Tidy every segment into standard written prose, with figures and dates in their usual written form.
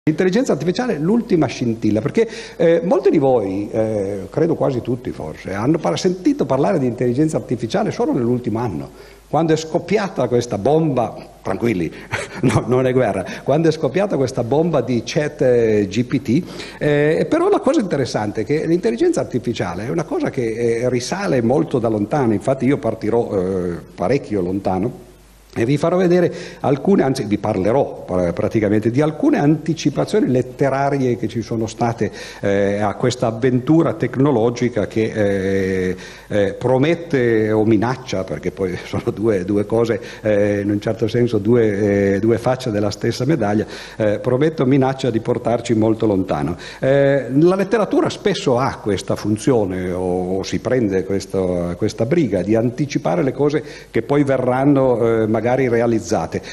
L'intelligenza artificiale è l'ultima scintilla, perché molti di voi, credo quasi tutti forse, hanno sentito parlare di intelligenza artificiale solo nell'ultimo anno, quando è scoppiata questa bomba, tranquilli, no, non è guerra, quando è scoppiata questa bomba di ChatGPT, però la cosa interessante è che l'intelligenza artificiale è una cosa che risale molto da lontano, infatti io partirò parecchio lontano. E vi farò vedere alcune, anzi vi parlerò praticamente di alcune anticipazioni letterarie che ci sono state a questa avventura tecnologica che promette o minaccia, perché poi sono due cose, in un certo senso due facce della stessa medaglia, promette o minaccia di portarci molto lontano. La letteratura spesso ha questa funzione o si prende questa briga di anticipare le cose che poi verranno magari realizzate.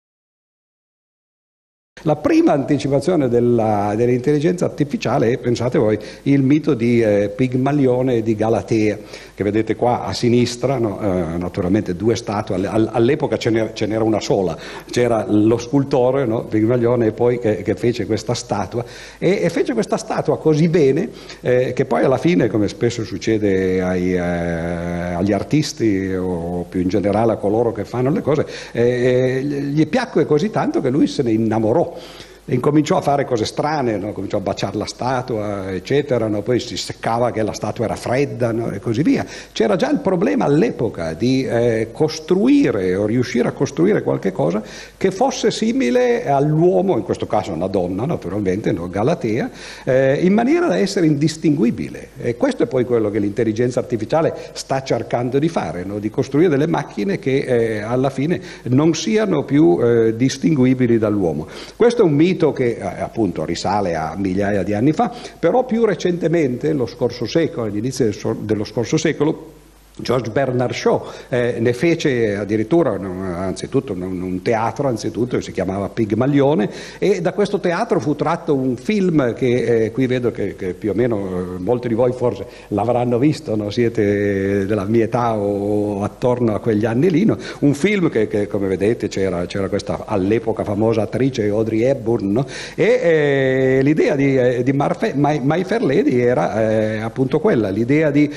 La prima anticipazione dell'intelligenza artificiale è, pensate voi, il mito di Pigmalione e di Galatea, che vedete qua a sinistra, no? Naturalmente due statue, all'epoca ce n'era una sola, c'era lo scultore, no? Pigmalione, e poi che fece questa statua, e fece questa statua così bene che poi alla fine, come spesso succede agli artisti o più in generale a coloro che fanno le cose, gli piacque così tanto che lui se ne innamorò. E incominciò a fare cose strane, no? Cominciò a baciare la statua, eccetera, no? Poi si seccava che la statua era fredda, no? E così via. C'era già il problema all'epoca di costruire o riuscire a costruire qualche cosa che fosse simile all'uomo, in questo caso una donna naturalmente, no? Galatea, in maniera da essere indistinguibile. E questo è poi quello che l'intelligenza artificiale sta cercando di fare, no? Di costruire delle macchine che alla fine non siano più distinguibili dall'uomo. Questo è un mito che appunto risale a migliaia di anni fa, però più recentemente, lo scorso secolo, agli inizi dello scorso secolo, George Bernard Shaw ne fece addirittura anzitutto un teatro, anzitutto, si chiamava Pigmalione, e da questo teatro fu tratto un film che qui vedo che più o meno molti di voi forse l'avranno visto, no? Siete della mia età o attorno a quegli anni lì, no? Un film che come vedete c'era questa all'epoca famosa attrice Audrey Hepburn, no? E l'idea di My Fair Lady era appunto quella, l'idea di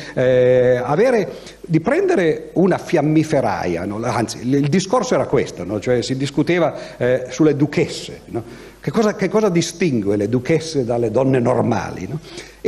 prendere una fiammiferaia, no? Anzi il discorso era questo, no? Cioè si discuteva sulle duchesse, no? Che cosa distingue le duchesse dalle donne normali, no?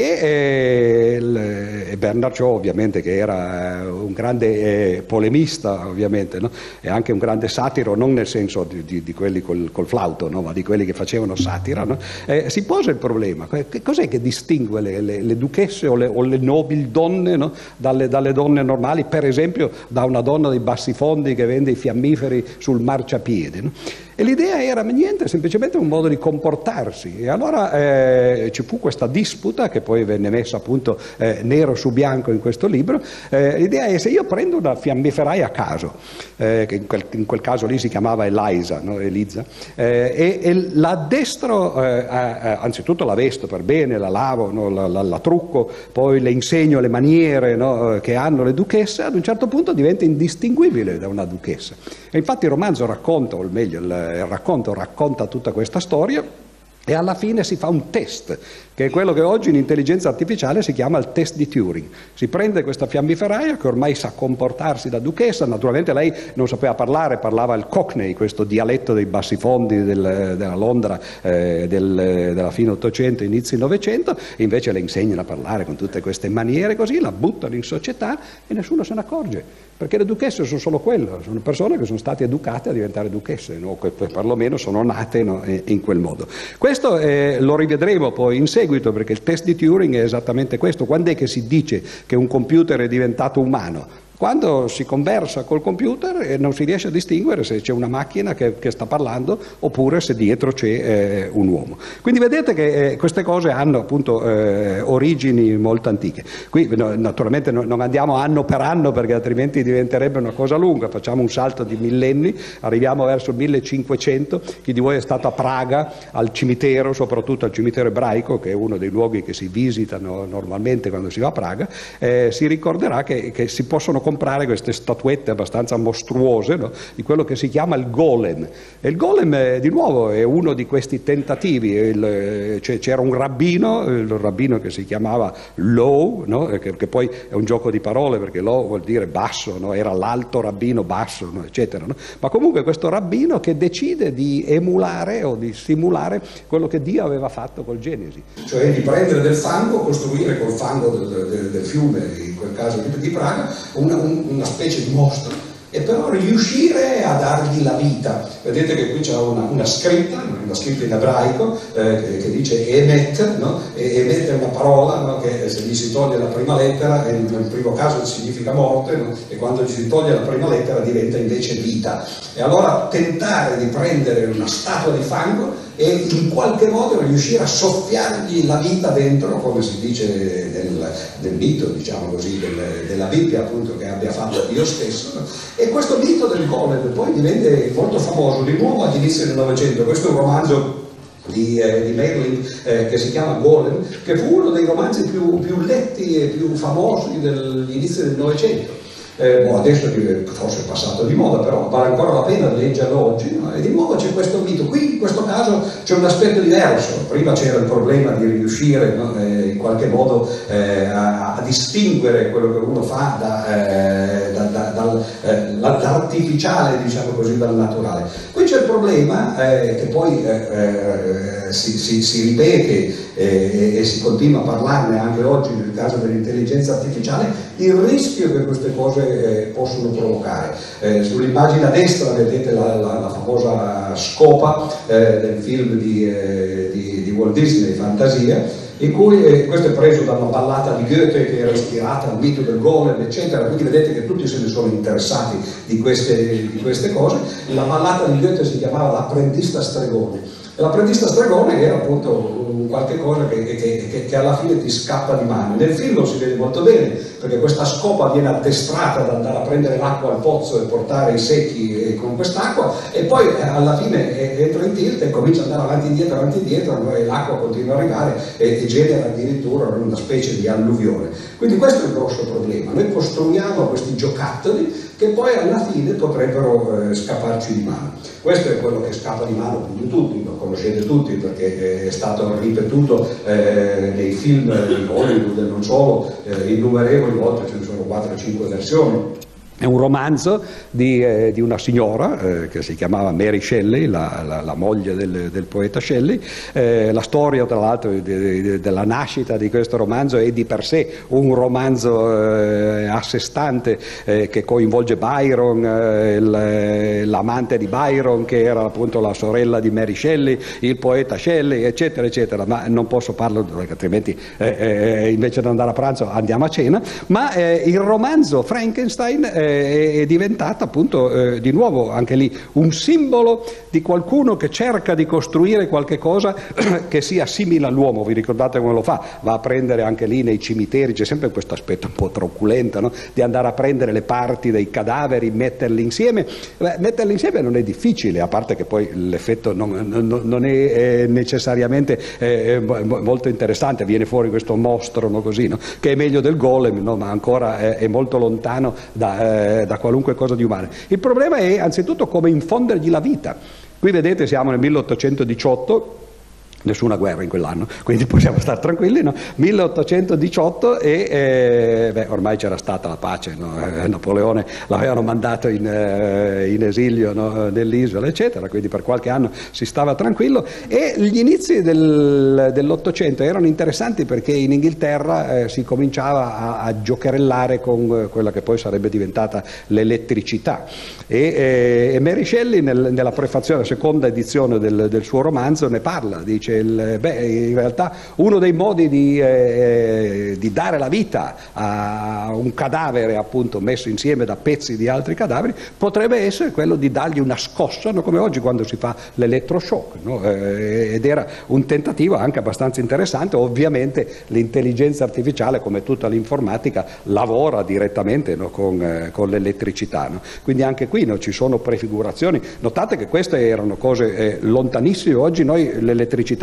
E Bernard Shaw, ovviamente, che era un grande polemista, ovviamente, no? E anche un grande satiro, non nel senso di quelli col flauto, no? Ma di quelli che facevano satira, no? Si pose il problema: che cos'è che distingue le duchesse o le nobili donne, no? dalle donne normali, per esempio da una donna dei bassifondi che vende i fiammiferi sul marciapiede, no? E l'idea era niente, semplicemente un modo di comportarsi. E allora ci fu questa disputa che poi venne messa appunto nero su bianco in questo libro. L'idea è: se io prendo una fiammiferaia a caso, che in quel caso lì si chiamava Eliza, no? Eliza, e la addestro, anzitutto la vesto per bene, la lavo, no? la trucco, poi le insegno le maniere, no? Che hanno le duchesse, ad un certo punto diventa indistinguibile da una duchessa. E infatti il romanzo racconta, o meglio il racconto racconta tutta questa storia, e alla fine si fa un test, che è quello che oggi in intelligenza artificiale si chiama il test di Turing. Si prende questa fiammiferaia che ormai sa comportarsi da duchessa, naturalmente lei non sapeva parlare, parlava il Cockney, questo dialetto dei bassifondi della Londra della fine Ottocento, inizi Novecento, e invece le insegnano a parlare con tutte queste maniere così, la buttano in società e nessuno se ne accorge, perché le duchesse sono solo quello, sono persone che sono state educate a diventare duchesse, no? Che perlomeno sono nate, no? In quel modo. Questo lo rivedremo poi in seguito, perché il test di Turing è esattamente questo. Quando è che si dice che un computer è diventato umano? Quando si conversa col computer e non si riesce a distinguere se c'è una macchina che sta parlando oppure se dietro c'è un uomo. Quindi vedete che queste cose hanno appunto origini molto antiche. Qui naturalmente non andiamo anno per anno, perché altrimenti diventerebbe una cosa lunga, facciamo un salto di millenni, arriviamo verso il 1500. Chi di voi è stato a Praga, al cimitero, soprattutto al cimitero ebraico, che è uno dei luoghi che si visitano normalmente quando si va a Praga, si ricorderà che si possono comprare queste statuette abbastanza mostruose, no? Di quello che si chiama il golem. E il golem, di nuovo, è uno di questi tentativi. C'era un rabbino, il rabbino che si chiamava Low, no? che poi è un gioco di parole, perché Low vuol dire basso, no? Era l'alto rabbino basso, no? Eccetera. No? Ma comunque questo rabbino che decide di emulare o di simulare quello che Dio aveva fatto col Genesi. Cioè di prendere del fango, costruire col fango del fiume, in quel caso di Praga, una specie di mostro, e però riuscire a dargli la vita. Vedete che qui c'è una scritta in ebraico che dice Emet, no? Emet è una parola, no? Che se gli si toglie la prima lettera, nel primo caso significa morte, no? E quando gli si toglie la prima lettera diventa invece vita. E allora tentare di prendere una statua di fango e in qualche modo riuscire a soffiargli la vita dentro, come si dice nel mito, diciamo così, della Bibbia, appunto, che abbia fatto Dio stesso, no? E questo mito del golem poi divenne molto famoso di nuovo all'inizio del Novecento. Questo è un romanzo di Merlin che si chiama Golem, che fu uno dei romanzi più letti e più famosi dell'inizio del Novecento. Adesso forse è passato di moda, però vale ancora la pena leggerlo oggi, no? E di nuovo c'è questo mito. Qui in questo caso c'è un aspetto diverso. Prima c'era il problema di riuscire, no? In qualche modo a distinguere quello che uno fa dall'artificiale, diciamo così, dal naturale. Qui c'è il problema che poi si ripete e si continua a parlarne anche oggi nel caso dell'intelligenza artificiale, il rischio che queste cose possono provocare. Sull'immagine a destra vedete la famosa scopa del film di Walt Disney, Fantasia, in cui questo è preso da una ballata di Goethe che era ispirata al mito del golem, eccetera. Quindi vedete che tutti se ne sono interessati di queste cose. La ballata di Goethe si chiamava L'apprendista stregone. E l'apprendista stregone era appunto qualche cosa che alla fine ti scappa di mano. Nel film lo si vede molto bene, perché questa scopa viene addestrata ad andare a prendere l'acqua al pozzo e portare i secchi con quest'acqua, e poi alla fine entra in tilt e comincia ad andare avanti e indietro, e l'acqua continua ad arrivare e genera addirittura una specie di alluvione. Quindi questo è il grosso problema. Noi costruiamo questi giocattoli che poi alla fine potrebbero scapparci di mano. Questo è quello che scappa di mano più di tutti, lo conoscete tutti perché è stato ripetuto nei film di Hollywood e non solo, innumerevoli volte, ce ne sono 4 o 5 versioni. È un romanzo di una signora che si chiamava Mary Shelley, la moglie del poeta Shelley. La storia, tra l'altro, della nascita di questo romanzo è di per sé un romanzo a sé stante che coinvolge Byron, l'amante di Byron che era appunto la sorella di Mary Shelley, il poeta Shelley, eccetera, eccetera. Ma non posso parlarlo perché altrimenti invece di andare a pranzo andiamo a cena. Ma il romanzo Frankenstein è diventata appunto di nuovo anche lì un simbolo di qualcuno che cerca di costruire qualche cosa che sia simile all'uomo. Vi ricordate come lo fa? Va a prendere anche lì nei cimiteri, c'è sempre questo aspetto un po' truculento, no? Di andare a prendere le parti dei cadaveri, metterli insieme. Metterli insieme non è difficile, a parte che poi l'effetto non è necessariamente molto interessante, viene fuori questo mostro, no? Così, no? Che è meglio del golem, no? Ma ancora è molto lontano da qualunque cosa di umano. Il problema è anzitutto come infondergli la vita. Qui vedete siamo nel 1818, nessuna guerra in quell'anno, quindi possiamo stare tranquilli, no? 1818 e ormai c'era stata la pace, no? Napoleone l'avevano mandato in esilio, no? Nell'isola, eccetera, quindi per qualche anno si stava tranquillo, e gli inizi dell'Ottocento erano interessanti perché in Inghilterra si cominciava a giocherellare con quella che poi sarebbe diventata l'elettricità, e Mary Shelley nella prefazione, la seconda edizione del suo romanzo, ne parla, dice in realtà uno dei modi di dare la vita a un cadavere appunto messo insieme da pezzi di altri cadaveri potrebbe essere quello di dargli una scossa, no? Come oggi quando si fa l'elettroshock, no? Ed era un tentativo anche abbastanza interessante. Ovviamente l'intelligenza artificiale, come tutta l'informatica, lavora direttamente, no? con l'elettricità, no? Quindi anche qui, no? Ci sono prefigurazioni. Notate che queste erano cose lontanissime. Oggi noi l'elettricità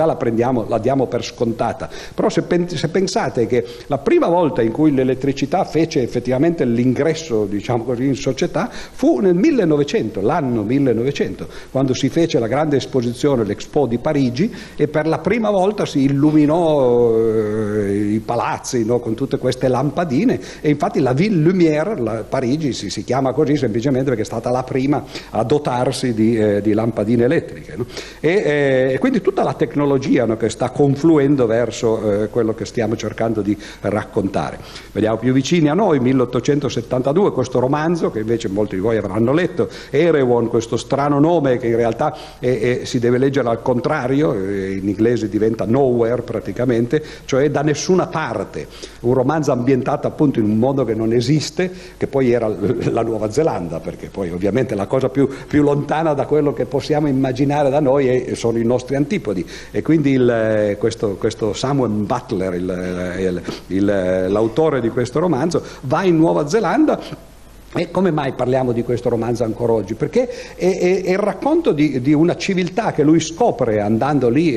l'elettricità la diamo per scontata, però se pensate che la prima volta in cui l'elettricità fece effettivamente l'ingresso, diciamo così, in società fu nel 1900, l'anno 1900, quando si fece la grande esposizione, l'Expo di Parigi, e per la prima volta si illuminò i palazzi, no, con tutte queste lampadine, e infatti la Ville Lumière, Parigi si chiama così semplicemente perché è stata la prima a dotarsi di lampadine elettriche, no? E quindi tutta la tecnologia, no, che sta confluendo verso quello che stiamo cercando di raccontare. Vediamo più vicini a noi, 1872, questo romanzo che invece molti di voi avranno letto, Erewhon, questo strano nome che in realtà si deve leggere al contrario, in inglese diventa Nowhere praticamente, cioè da nessuna parte, un romanzo ambientato appunto in un mondo che non esiste, che poi era la Nuova Zelanda, perché poi ovviamente la cosa più lontana da quello che possiamo immaginare da noi sono i nostri antipodi, e quindi questo Samuel Butler, l'autore di questo romanzo, va in Nuova Zelanda. E come mai parliamo di questo romanzo ancora oggi? Perché è il racconto di una civiltà che lui scopre andando lì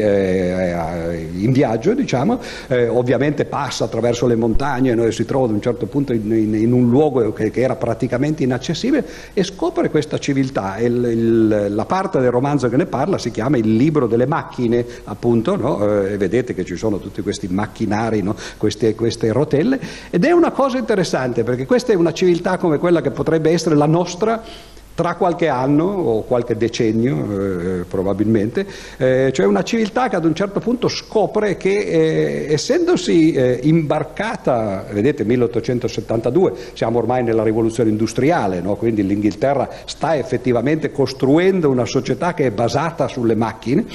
in viaggio, diciamo, ovviamente passa attraverso le montagne, no, e si trova ad un certo punto in un luogo che era praticamente inaccessibile, e scopre questa civiltà. La parte del romanzo che ne parla si chiama Il libro delle macchine, appunto, no? E vedete che ci sono tutti questi macchinari, no? queste rotelle, ed è una cosa interessante perché questa è una civiltà come quella che potrebbe essere la nostra tra qualche anno o qualche decennio probabilmente, cioè una civiltà che ad un certo punto scopre che essendosi imbarcata, vedete 1872, siamo ormai nella rivoluzione industriale, no? Quindi l'Inghilterra sta effettivamente costruendo una società che è basata sulle macchine,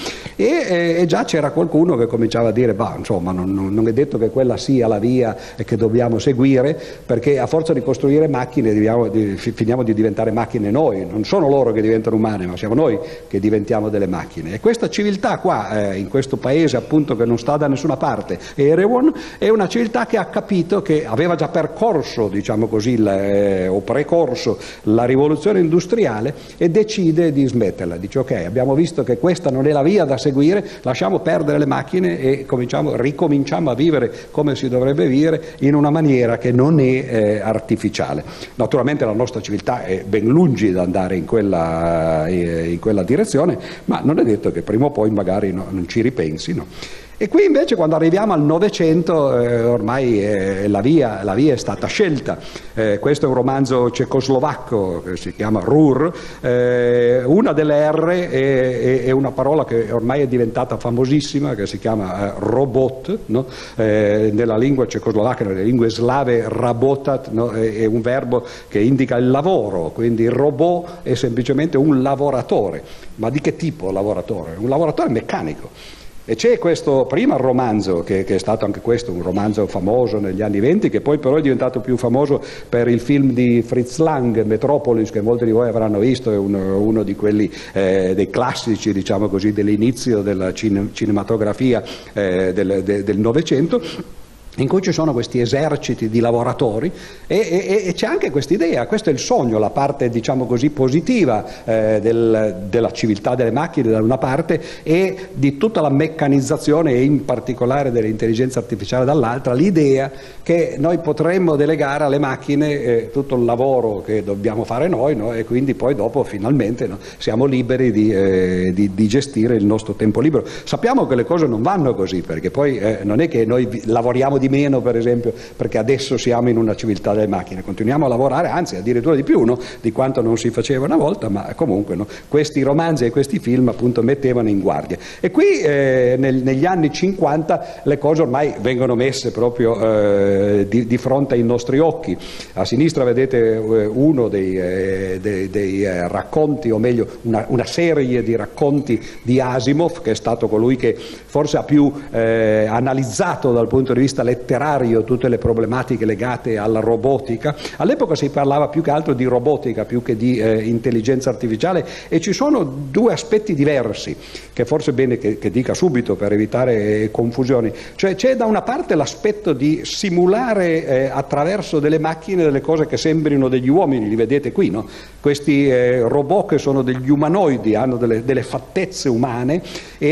e già c'era qualcuno che cominciava a dire, bah, insomma non è detto che quella sia la via che dobbiamo seguire, perché a forza di costruire macchine finiamo di diventare macchine noi. Non sono loro che diventano umane, ma siamo noi che diventiamo delle macchine. E questa civiltà qua, in questo paese appunto che non sta da nessuna parte, Erewhon, è una civiltà che ha capito che aveva già percorso, diciamo così, o precorso la rivoluzione industriale, e decide di smetterla. Dice ok, abbiamo visto che questa non è la via da seguire, lasciamo perdere le macchine e ricominciamo a vivere come si dovrebbe vivere, in una maniera che non è artificiale. Naturalmente la nostra civiltà è ben lungi da andare in quella direzione, ma non è detto che prima o poi magari non ci ripensi, no? E qui invece quando arriviamo al Novecento ormai la via è stata scelta. Questo è un romanzo cecoslovacco che si chiama Ruhr. Una delle R è una parola che ormai è diventata famosissima, che si chiama robot, no? Nella lingua cecoslovacca, nelle lingue slave rabotat, no? È un verbo che indica il lavoro, quindi il robot è semplicemente un lavoratore. Ma di che tipo lavoratore? Un lavoratore meccanico. E c'è questo prima romanzo, che è stato anche questo un romanzo famoso negli anni '20, che poi però è diventato più famoso per il film di Fritz Lang, Metropolis, che molti di voi avranno visto, è uno di quelli dei classici, diciamo così, dell'inizio della cinematografia del Novecento, in cui ci sono questi eserciti di lavoratori, e c'è anche questa idea, questo è il sogno, la parte diciamo così positiva della civiltà delle macchine da una parte, e di tutta la meccanizzazione e in particolare dell'intelligenza artificiale dall'altra, l'idea che noi potremmo delegare alle macchine tutto il lavoro che dobbiamo fare noi, no? E quindi poi dopo finalmente, no, siamo liberi di gestire il nostro tempo libero. Sappiamo che le cose non vanno così, perché poi non è che noi lavoriamo di meno, per esempio, perché adesso siamo in una civiltà delle macchine, continuiamo a lavorare, anzi addirittura di più, no? Di quanto non si faceva una volta, ma comunque, no? Questi romanzi e questi film appunto mettevano in guardia. E qui negli anni 50 le cose ormai vengono messe proprio di fronte ai nostri occhi. A sinistra vedete uno dei racconti, o meglio una serie di racconti di Asimov, che è stato colui che forse ha più analizzato dal punto di vista letterario tutte le problematiche legate alla robotica. All'epoca si parlava più che altro di robotica più che di intelligenza artificiale, e ci sono due aspetti diversi che forse è bene che dica subito per evitare confusioni. Cioè c'è da una parte l'aspetto di simulare attraverso delle macchine delle cose che sembrino degli uomini, li vedete qui, no? Questi robot che sono degli umanoidi, hanno delle fattezze umane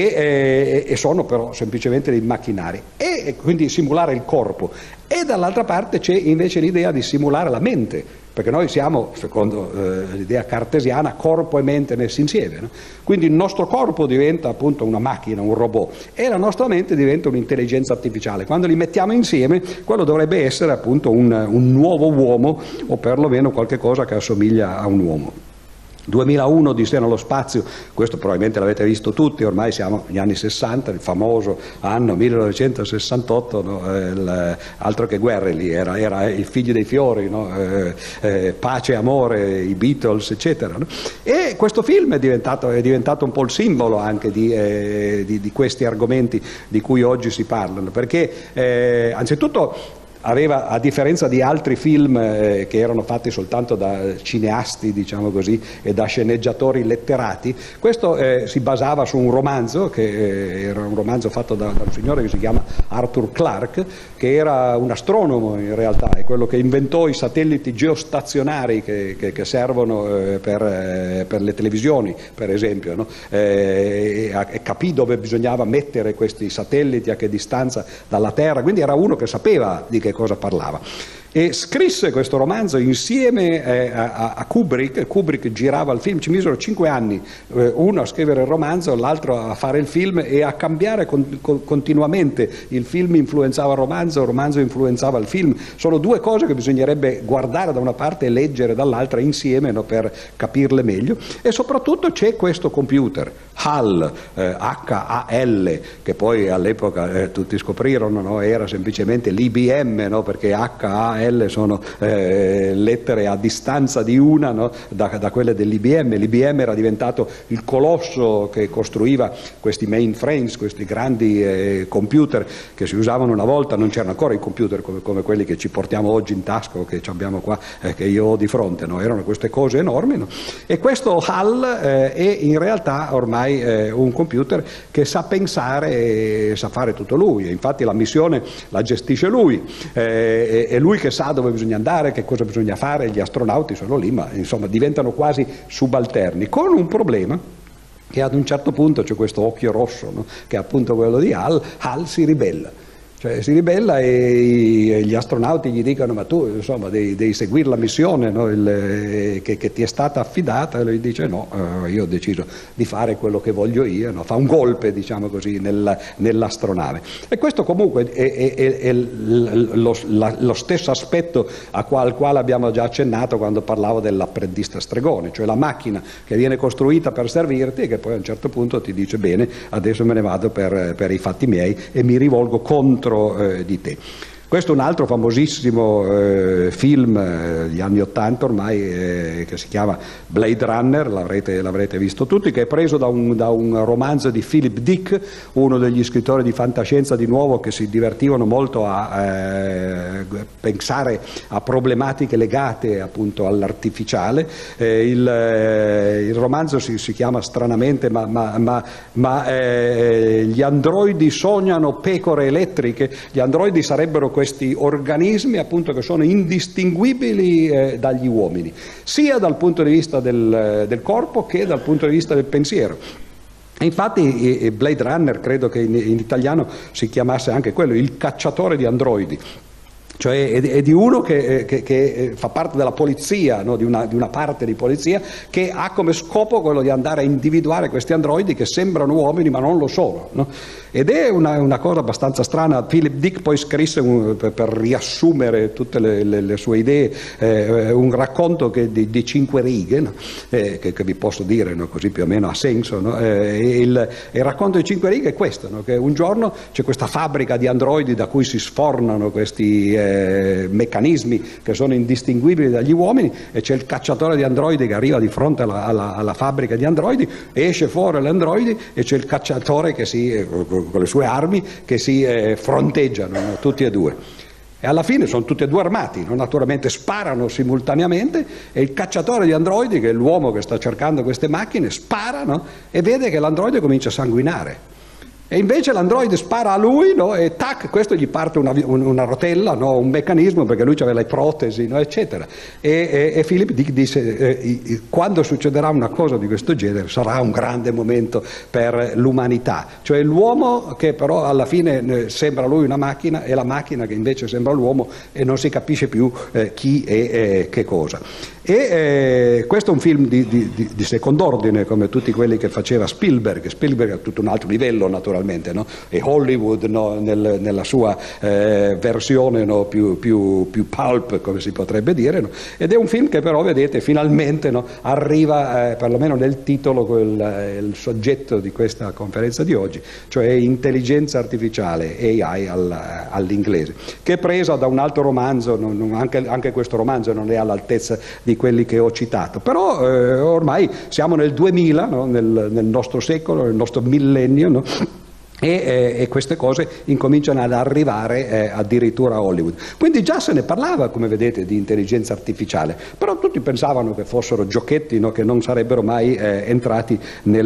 e sono però semplicemente dei macchinari, e quindi simulare il corpo. E dall'altra parte c'è invece l'idea di simulare la mente, perché noi siamo, secondo l'idea cartesiana, corpo e mente messi insieme, no? Quindi il nostro corpo diventa appunto una macchina, un robot, e la nostra mente diventa un'intelligenza artificiale. Quando li mettiamo insieme, quello dovrebbe essere appunto un nuovo uomo, o perlomeno qualche cosa che assomiglia a un uomo. 2001 Odissea nello spazio, questo probabilmente l'avete visto tutti, ormai siamo negli anni 60, il famoso anno 1968, no? Altro che guerre lì, era il figlio dei fiori, no? Pace, amore, i Beatles, eccetera, no? E questo film è diventato un po' il simbolo anche di questi argomenti di cui oggi si parlano, perché anzitutto aveva, a differenza di altri film che erano fatti soltanto da cineasti, diciamo così, e da sceneggiatori letterati, questo si basava su un romanzo, che era un romanzo fatto da un signore che si chiama Arthur Clarke, che era un astronomo in realtà, è quello che inventò i satelliti geostazionari che servono per le televisioni, per esempio, no? E capì dove bisognava mettere questi satelliti, a che distanza dalla Terra, quindi era uno che sapeva di che cosa parlava. E scrisse questo romanzo insieme a Kubrick. Kubrick girava il film, ci misero 5 anni, uno a scrivere il romanzo, l'altro a fare il film e a cambiare continuamente. Il film influenzava il romanzo influenzava il film. Sono due cose che bisognerebbe guardare da una parte e leggere dall'altra insieme, no, per capirle meglio. E soprattutto c'è questo computer, HAL, H-A-L, che poi all'epoca tutti scoprirono, no, era semplicemente l'IBM, no, perché H-A-L sono lettere a distanza di una, no, da quelle dell'IBM. L'IBM era diventato il colosso che costruiva questi mainframes, questi grandi computer che si usavano una volta. Non c'erano ancora i computer come quelli che ci portiamo oggi in tasca, o che abbiamo qua, che io ho di fronte, no? Erano queste cose enormi, no? E questo HAL è in realtà ormai un computer che sa pensare e sa fare tutto lui. Infatti la missione la gestisce lui, è lui che sa dove bisogna andare, che cosa bisogna fare. Gli astronauti sono lì, ma insomma diventano quasi subalterni, con un problema, che ad un certo punto c'è questo occhio rosso, no? Che è appunto quello di HAL. HAL si ribella. Cioè si ribella e gli astronauti gli dicono: ma tu insomma devi seguire la missione, no? Che ti è stata affidata. E lui dice: no, io ho deciso di fare quello che voglio io, no? Fa un golpe, diciamo così, nell'astronave. E questo comunque è lo stesso aspetto al quale abbiamo già accennato quando parlavo dell'apprendista stregone, cioè la macchina che viene costruita per servirti e che poi a un certo punto ti dice: bene, adesso me ne vado per i fatti miei e mi rivolgo contro di te. Questo è un altro famosissimo film degli anni '80 ormai, che si chiama Blade Runner, l'avrete visto tutti, che è preso da un romanzo di Philip Dick, uno degli scrittori di fantascienza di nuovo che si divertivano molto a pensare a problematiche legate appunto all'artificiale. Il romanzo si chiama stranamente gli androidi sognano pecore elettriche. Gli androidi sarebbero questi organismi appunto che sono indistinguibili dagli uomini, sia dal punto di vista del corpo che dal punto di vista del pensiero. E infatti Blade Runner credo che in italiano si chiamasse anche quello, il cacciatore di androidi. Cioè è di uno che fa parte della polizia, no? di una parte di polizia, che ha come scopo quello di andare a individuare questi androidi che sembrano uomini ma non lo sono, no? Ed è una cosa abbastanza strana. Philip Dick poi scrisse per riassumere tutte le sue idee un racconto di 5 righe, no? Che vi posso dire, no? Così più o meno ha senso, no? Il racconto di 5 righe è questo, no? Che un giorno c'è questa fabbrica di androidi da cui si sfornano questi meccanismi che sono indistinguibili dagli uomini, e c'è il cacciatore di androidi che arriva di fronte alla fabbrica di androidi, esce fuori l'androidi e c'è il cacciatore che con le sue armi che si fronteggiano, no? Tutti e due. E alla fine sono tutti e due armati, no? Naturalmente sparano simultaneamente, e il cacciatore di androidi, che è l'uomo che sta cercando queste macchine, spara, no? E vede che l'androide comincia a sanguinare. E invece l'androide spara a lui, no? E tac, questo gli parte una rotella, no? Un meccanismo, perché lui aveva le protesi, no? Eccetera. E Philip Dick disse, quando succederà una cosa di questo genere sarà un grande momento per l'umanità, cioè l'uomo che però alla fine sembra lui una macchina, e la macchina che invece sembra l'uomo, e non si capisce più chi è che cosa. E questo è un film di second'ordine, come tutti quelli che faceva Spielberg. Spielberg ha tutto un altro livello, naturalmente, no? E Hollywood, no? Nella sua versione, no? più pulp, come si potrebbe dire, no? Ed è un film che però, vedete, finalmente, no? Arriva, perlomeno nel titolo, il soggetto di questa conferenza di oggi, cioè intelligenza artificiale, AI all'inglese, che è presa da un altro romanzo. Anche questo romanzo non è all'altezza di quelli che ho citato, però ormai siamo nel 2000, no? nel nostro secolo, nel nostro millennio, no? E queste cose incominciano ad arrivare addirittura a Hollywood. Quindi già se ne parlava, come vedete, di intelligenza artificiale, però tutti pensavano che fossero giochetti, no? Che non sarebbero mai entrati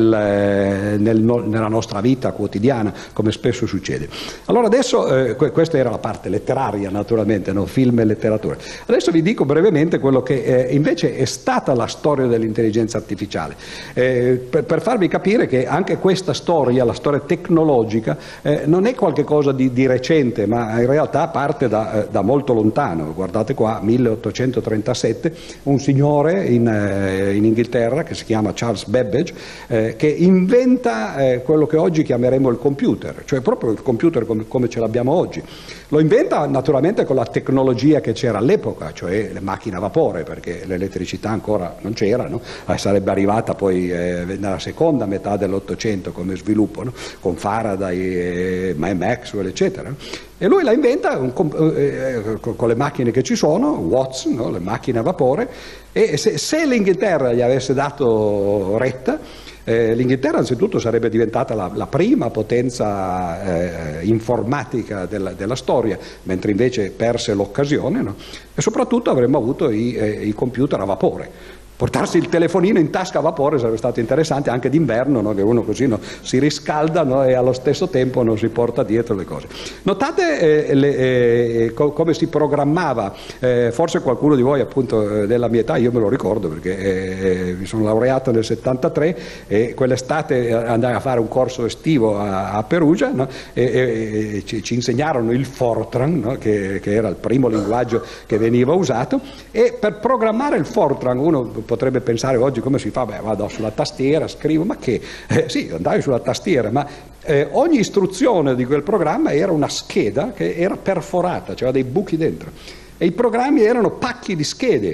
nella nostra vita quotidiana, come spesso succede. Allora adesso, questa era la parte letteraria, naturalmente, no? Film e letteratura. Adesso vi dico brevemente quello che invece è stata la storia dell'intelligenza artificiale, per farvi capire che anche questa storia, la storia tecnologica, non è qualcosa di recente, ma in realtà parte da molto lontano. Guardate qua, 1837, un signore in Inghilterra che si chiama Charles Babbage, che inventa quello che oggi chiameremo il computer, cioè proprio il computer come ce l'abbiamo oggi. Lo inventa naturalmente con la tecnologia che c'era all'epoca, cioè le macchine a vapore, perché l'elettricità ancora non c'era, no? Sarebbe arrivata poi nella seconda metà dell'Ottocento come sviluppo, no? Con Faraday, Maxwell, eccetera. E lui la inventa con le macchine che ci sono, Watts, no? Le macchine a vapore, e se l'Inghilterra gli avesse dato retta, l'Inghilterra anzitutto sarebbe diventata la prima potenza informatica della storia, mentre invece perse l'occasione, no? E soprattutto avremmo avuto i computer a vapore. Portarsi il telefonino in tasca a vapore sarebbe stato interessante anche d'inverno, no? Che uno così, no? Si riscalda, no? E allo stesso tempo non si porta dietro le cose. Notate come si programmava, forse qualcuno di voi appunto della mia età, io me lo ricordo perché mi sono laureato nel 73 e quell'estate andai a fare un corso estivo a Perugia, no? E ci insegnarono il Fortran, no? Che era il primo linguaggio che veniva usato, e per programmare il Fortran uno potrebbe pensare oggi come si fa, vado sulla tastiera, scrivo, ma che? Sì, andai sulla tastiera, ma ogni istruzione di quel programma era una scheda che era perforata, c'era dei buchi dentro, e i programmi erano pacchi di schede,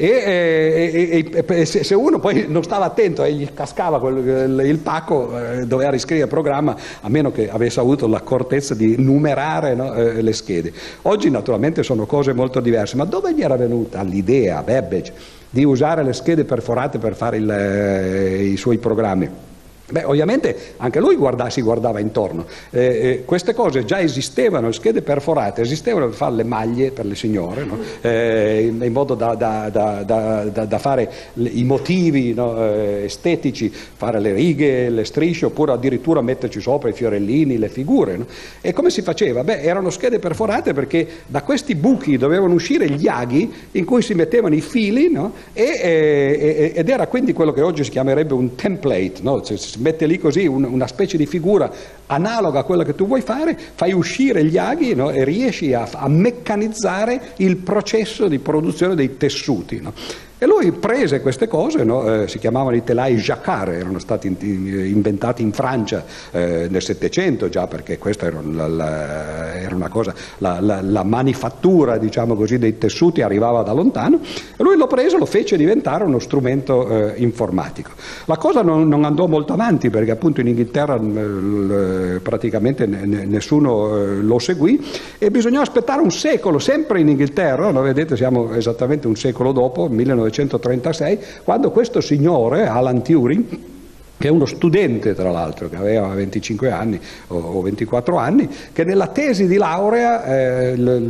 e se uno poi non stava attento e gli cascava il pacco, doveva riscrivere il programma, a meno che avesse avuto l'accortezza di numerare, no? Le schede. Oggi naturalmente sono cose molto diverse, ma dove gli era venuta l'idea a Babbage di usare le schede perforate per fare i suoi programmi? Beh, ovviamente anche lui si guardava intorno. Queste cose già esistevano, le schede perforate esistevano per fare le maglie per le signore, no? In modo da fare i motivi, no? Estetici, fare le righe, le strisce, oppure addirittura metterci sopra i fiorellini, le figure, no? E come si faceva? Beh, erano schede perforate perché da questi buchi dovevano uscire gli aghi in cui si mettevano i fili, no? Ed era quindi quello che oggi si chiamerebbe un template, no? Si mette lì così una specie di figura analoga a quella che tu vuoi fare, fai uscire gli aghi, no? E riesci a meccanizzare il processo di produzione dei tessuti, no? E lui prese queste cose, no? Si chiamavano i telai Jacquard, erano stati inventati in Francia nel Settecento già, perché questa era una cosa, la manifattura, diciamo così, dei tessuti arrivava da lontano, e lui lo prese e lo fece diventare uno strumento informatico. La cosa non andò molto avanti, perché appunto in Inghilterra praticamente nessuno lo seguì, e bisognò aspettare un secolo, sempre in Inghilterra, no? Vedete, siamo esattamente un secolo dopo, 1936, quando questo signore, Alan Turing, che è uno studente tra l'altro, che aveva 25 anni o 24 anni, che nella tesi di laurea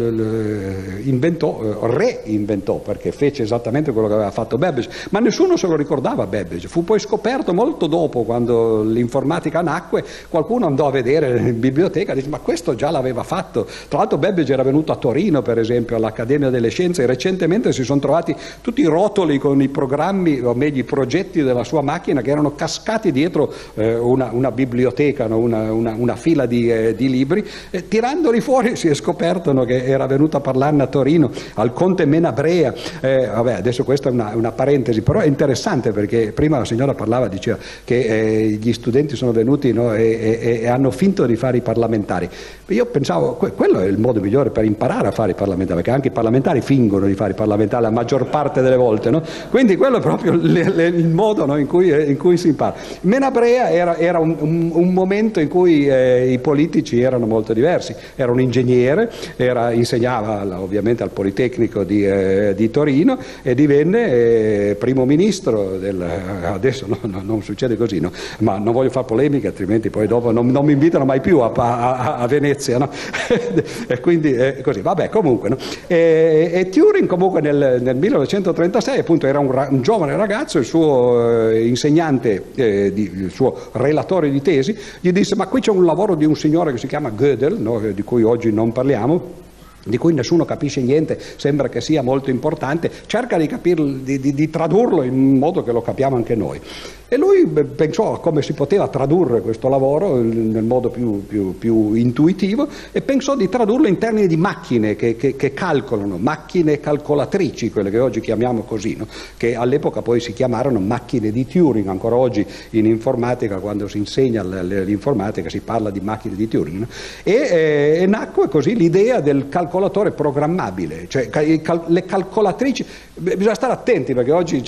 reinventò, perché fece esattamente quello che aveva fatto Babbage, ma nessuno se lo ricordava Babbage. Fu poi scoperto molto dopo, quando l'informatica nacque, qualcuno andò a vedere in biblioteca e disse: ma questo già l'aveva fatto. Tra l'altro Babbage era venuto a Torino, per esempio, all'Accademia delle Scienze, e recentemente si sono trovati tutti i rotoli con i programmi, o meglio i progetti della sua macchina, che erano cascati dietro una biblioteca, no? una fila di libri, tirandoli fuori si è scoperto, no, che era venuto a parlarne a Torino al conte Menabrea. Vabbè, adesso questa è una parentesi, però è interessante, perché prima la signora parlava, diceva che gli studenti sono venuti, no, e hanno finto di fare i parlamentari. Io pensavo, quello è il modo migliore per imparare a fare i parlamentari, perché anche i parlamentari fingono di fare i parlamentari la maggior parte delle volte, no? Quindi quello è proprio il modo, no, in cui si impara. Menabrea era un momento in cui i politici erano molto diversi. Era un ingegnere, insegnava ovviamente al Politecnico di Torino, e divenne primo ministro adesso non succede così, no? Ma non voglio fare polemiche, altrimenti poi dopo non mi invitano mai più a Venezia, no? E quindi così, vabbè, comunque, no? E Turing comunque nel 1936 appunto era un giovane ragazzo, il suo insegnante, il suo relatore di tesi, gli disse: ma qui c'è un lavoro di un signore che si chiama Gödel, no? Di cui oggi non parliamo, di cui nessuno capisce niente, sembra che sia molto importante, cerca di capirlo, di tradurlo in modo che lo capiamo anche noi. E lui pensò a come si poteva tradurre questo lavoro nel modo più intuitivo, e pensò di tradurlo in termini di macchine che calcolano, macchine calcolatrici, quelle che oggi chiamiamo così, no? Che all'epoca poi si chiamarono macchine di Turing. Ancora oggi in informatica, quando si insegna l'informatica, si parla di macchine di Turing, no? E nacque così l'idea del calcolatore programmabile, cioè le calcolatrici. Bisogna stare attenti, perché oggi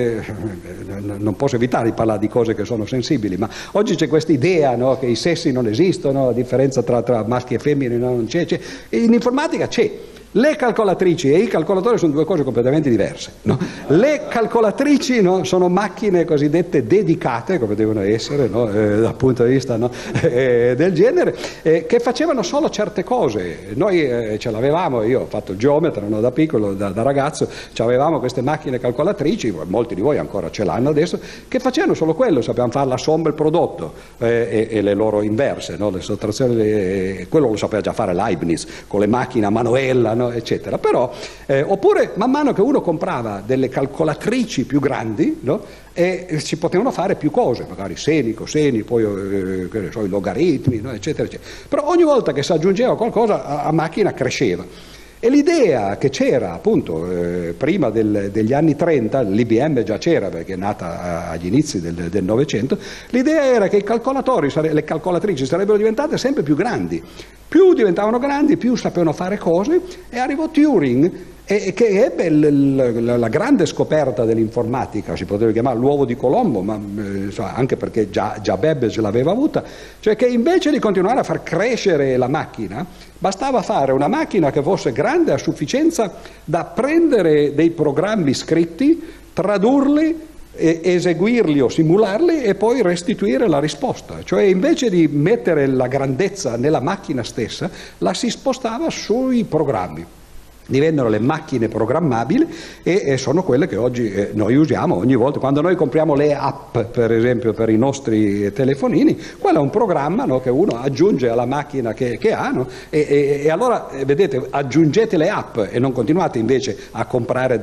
non posso evitare di parlare di cose che sono sensibili, ma oggi c'è questa idea, no, che i sessi non esistono, la differenza tra maschi e femmine non c'è. In informatica c'è. Le calcolatrici e i calcolatori sono due cose completamente diverse, no? Le calcolatrici, no, sono macchine cosiddette dedicate, come devono essere, no, dal punto di vista, no, del genere, che facevano solo certe cose. Noi ce l'avevamo, io ho fatto il geometra, no, da piccolo, da ragazzo, avevamo queste macchine calcolatrici, molti di voi ancora ce l'hanno adesso, che facevano solo quello, sapevamo fare la somma e il prodotto, e le loro inverse, no, le sottrazioni, quello lo sapeva già fare Leibniz con le macchine a manuella, no, eccetera. Però oppure man mano che uno comprava delle calcolatrici più grandi, no, e si potevano fare più cose, magari seni, coseni, poi i logaritmi, no, eccetera, eccetera. Però ogni volta che si aggiungeva qualcosa, a macchina cresceva. E l'idea che c'era appunto prima degli anni 30, l'IBM già c'era perché è nata agli inizi del Novecento, l'idea era che le calcolatrici sarebbero diventate sempre più grandi. Più diventavano grandi, più sapevano fare cose, e arrivò Turing, che ebbe la grande scoperta dell'informatica, si poteva chiamare l'uovo di Colombo, ma anche perché già Babbage l'aveva avuta, cioè che invece di continuare a far crescere la macchina, bastava fare una macchina che fosse grande a sufficienza da prendere dei programmi scritti, tradurli, eseguirli o simularli e poi restituire la risposta. Cioè, invece di mettere la grandezza nella macchina stessa, la si spostava sui programmi. Divennero le macchine programmabili, e sono quelle che oggi noi usiamo ogni volta. Quando noi compriamo le app, per esempio, per i nostri telefonini, quello è un programma, no, che uno aggiunge alla macchina che ha, no? E allora, vedete, aggiungete le app e non continuate invece a comprare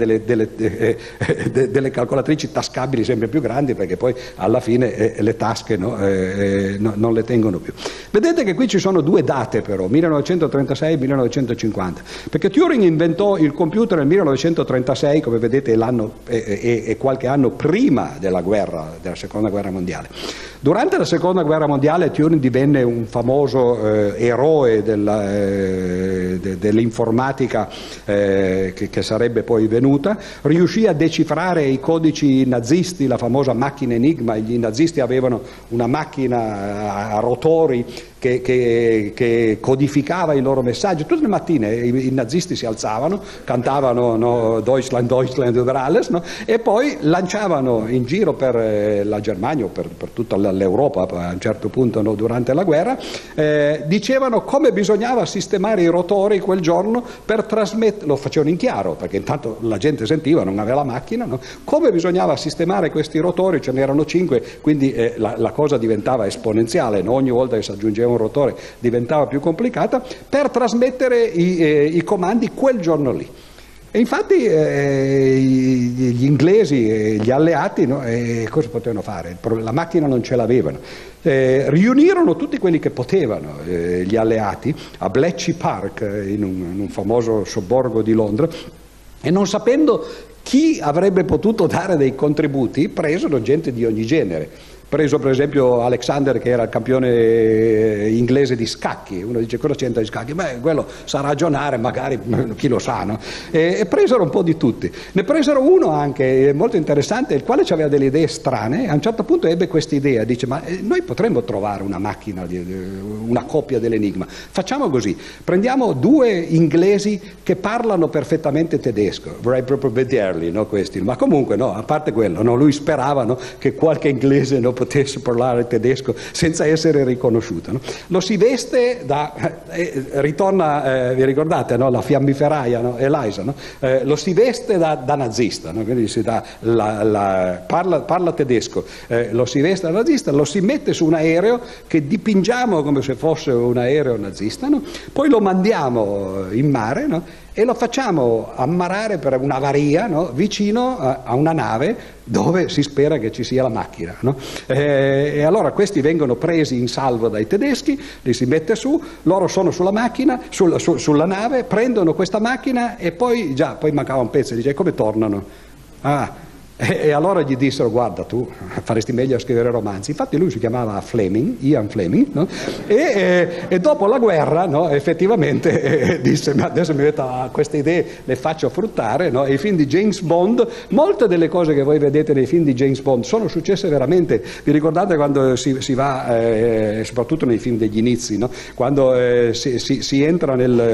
delle calcolatrici tascabili sempre più grandi, perché poi alla fine le tasche, no, non le tengono più. Vedete che qui ci sono due date però, 1936 e 1950, perché Turing inventò il computer nel 1936, come vedete l'anno e qualche anno prima della seconda guerra mondiale. Durante la seconda guerra mondiale Turing divenne un famoso eroe dell'informatica che sarebbe poi venuta, riuscì a decifrare i codici nazisti, la famosa macchina Enigma. I nazisti avevano una macchina a rotori che codificava i loro messaggi. Tutte le mattine i nazisti si alzavano, cantavano, no, Deutschland, Deutschland über alles, no? E poi lanciavano in giro per la Germania o per tutta l'Europa a un certo punto, no, durante la guerra, dicevano come bisognava sistemare i rotori quel giorno per trasmettere, lo facevano in chiaro perché intanto la gente sentiva, non aveva la macchina, no? Come bisognava sistemare questi rotori, ce n'erano 5, quindi la cosa diventava esponenziale, no? Ogni volta che si aggiungeva un rotore diventava più complicata per trasmettere i comandi quel giorno lì. E infatti gli inglesi e gli alleati, no, cosa potevano fare? La macchina non ce l'avevano. Riunirono tutti quelli che potevano, gli alleati, a Bletchley Park, in un famoso sobborgo di Londra, e non sapendo chi avrebbe potuto dare dei contributi, presero gente di ogni genere. Preso per esempio Alexander, che era il campione inglese di scacchi. Uno dice: cosa c'entra di scacchi? Beh, quello sa ragionare, magari, chi lo sa, no? E presero un po' di tutti. Ne presero uno anche molto interessante, il quale aveva delle idee strane. A un certo punto ebbe questa idea, dice: ma noi potremmo trovare una macchina, una copia dell'Enigma. Facciamo così: prendiamo 2 inglesi che parlano perfettamente tedesco. Vorrei proprio vederli, no, questi. Ma comunque, no, a parte quello, no, lui sperava, no, che qualche inglese, no, potesse parlare tedesco senza essere riconosciuto, no? Lo si veste ritorna, vi ricordate, no? La fiammiferaia, no? Eliza, no? Lo si veste da nazista, no? Quindi parla tedesco, lo si veste da nazista, lo si mette su un aereo che dipingiamo come se fosse un aereo nazista, no? Poi lo mandiamo in mare, no? E lo facciamo ammarrare per un'avaria, no? Vicino a una nave dove si spera che ci sia la macchina, no? E allora questi vengono presi in salvo dai tedeschi, li si mette su, loro sono sulla macchina, sulla nave, prendono questa macchina e poi mancava un pezzo, dice: come tornano? E allora gli dissero: guarda, tu faresti meglio a scrivere romanzi. Infatti lui si chiamava Ian Fleming, no? E dopo la guerra, no, effettivamente disse: ma adesso mi metto a queste idee, le faccio fruttare, no? E i film di James Bond, molte delle cose che voi vedete nei film di James Bond sono successe veramente. Vi ricordate quando si va, soprattutto nei film degli inizi, no? Quando si entra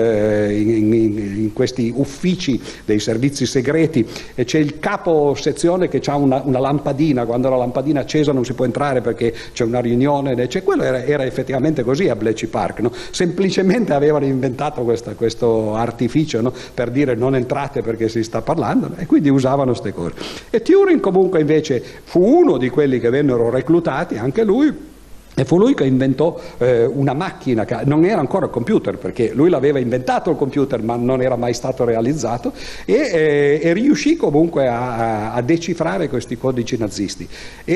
in questi uffici dei servizi segreti e c'è il capo sezione che ha una lampadina, quando la lampadina accesa non si può entrare perché c'è una riunione, quello era effettivamente così a Bletchley Park, no? Semplicemente avevano inventato questo artificio, no? Per dire: non entrate perché si sta parlando, no? E quindi usavano queste cose. E Turing comunque invece fu uno di quelli che vennero reclutati, anche lui. E fu lui che inventò una macchina che non era ancora il computer, perché lui l'aveva inventato il computer ma non era mai stato realizzato, e riuscì comunque a decifrare questi codici nazisti.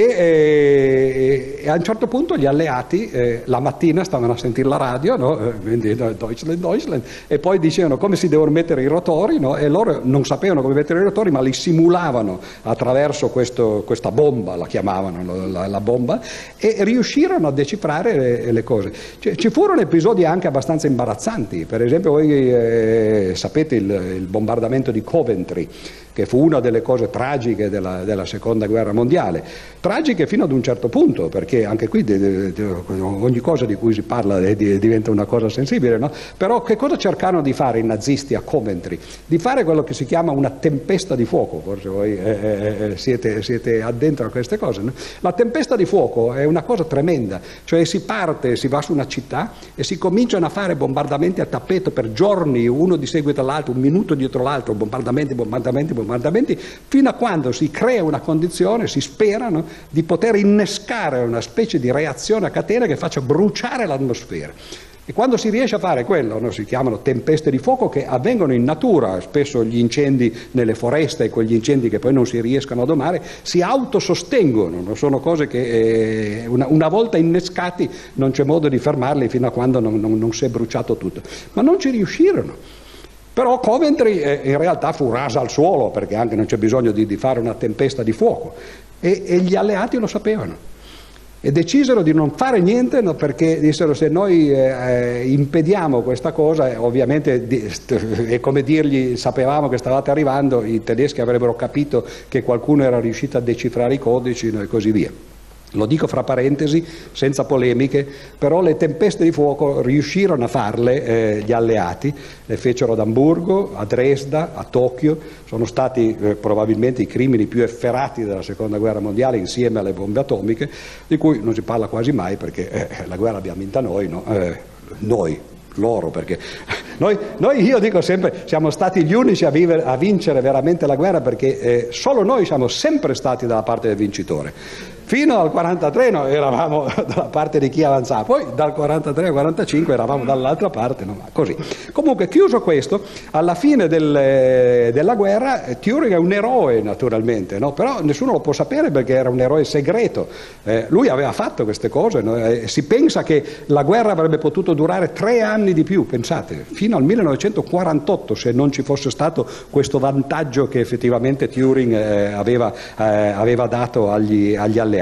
E a un certo punto gli alleati la mattina stavano a sentire la radio, no? Quindi Deutschland, Deutschland, e poi dicevano come si devono mettere i rotori, no? E loro non sapevano come mettere i rotori, ma li simulavano attraverso questa bomba, la chiamavano la bomba, e riuscirono a decifrare le cose. Ci furono episodi anche abbastanza imbarazzanti. Per esempio, voi sapete il bombardamento di Coventry, che fu una delle cose tragiche della seconda guerra mondiale. Tragiche fino ad un certo punto, perché anche qui ogni cosa di cui si parla diventa una cosa sensibile, no? Però che cosa cercarono di fare i nazisti a Coventry? Di fare quello che si chiama una tempesta di fuoco. Forse voi siete addentro a queste cose, no? La tempesta di fuoco è una cosa tremenda. Cioè si va su una città e si cominciano a fare bombardamenti a tappeto per giorni, uno di seguito all'altro, un minuto dietro l'altro, bombardamenti, fino a quando si crea una condizione, si sperano, di poter innescare una specie di reazione a catena che faccia bruciare l'atmosfera. E quando si riesce a fare quello, no, si chiamano tempeste di fuoco, che avvengono in natura. Spesso gli incendi nelle foreste, quegli incendi che poi non si riescono a domare, si autosostengono, no? Sono cose che una volta innescati non c'è modo di fermarli fino a quando non si è bruciato tutto. Ma non ci riuscirono. Però Coventry in realtà fu rasa al suolo, perché anche non c'è bisogno di fare una tempesta di fuoco, e gli alleati lo sapevano. E decisero di non fare niente, no, perché dissero: se noi impediamo questa cosa, ovviamente è come dirgli: sapevamo che stavate arrivando, i tedeschi avrebbero capito che qualcuno era riuscito a decifrare i codici, no, e così via. Lo dico fra parentesi, senza polemiche, però le tempeste di fuoco riuscirono a farle gli alleati, le fecero ad Amburgo, a Dresda, a Tokyo, sono stati probabilmente i crimini più efferati della seconda guerra mondiale, insieme alle bombe atomiche, di cui non si parla quasi mai, perché la guerra l'abbiamo vinta noi, no? Loro, perché noi, io dico sempre, siamo stati gli unici a vincere veramente la guerra, perché solo noi siamo sempre stati dalla parte del vincitore. Fino al 43 noi eravamo dalla parte di chi avanzava, poi dal 43 al 45 eravamo dall'altra parte, no? Così. Comunque, chiuso questo, alla fine della guerra Turing è un eroe, naturalmente, no? Però nessuno lo può sapere, perché era un eroe segreto. Lui aveva fatto queste cose, no? Si pensa che la guerra avrebbe potuto durare 3 anni di più, pensate, fino al 1948, se non ci fosse stato questo vantaggio che effettivamente Turing aveva dato agli alleati.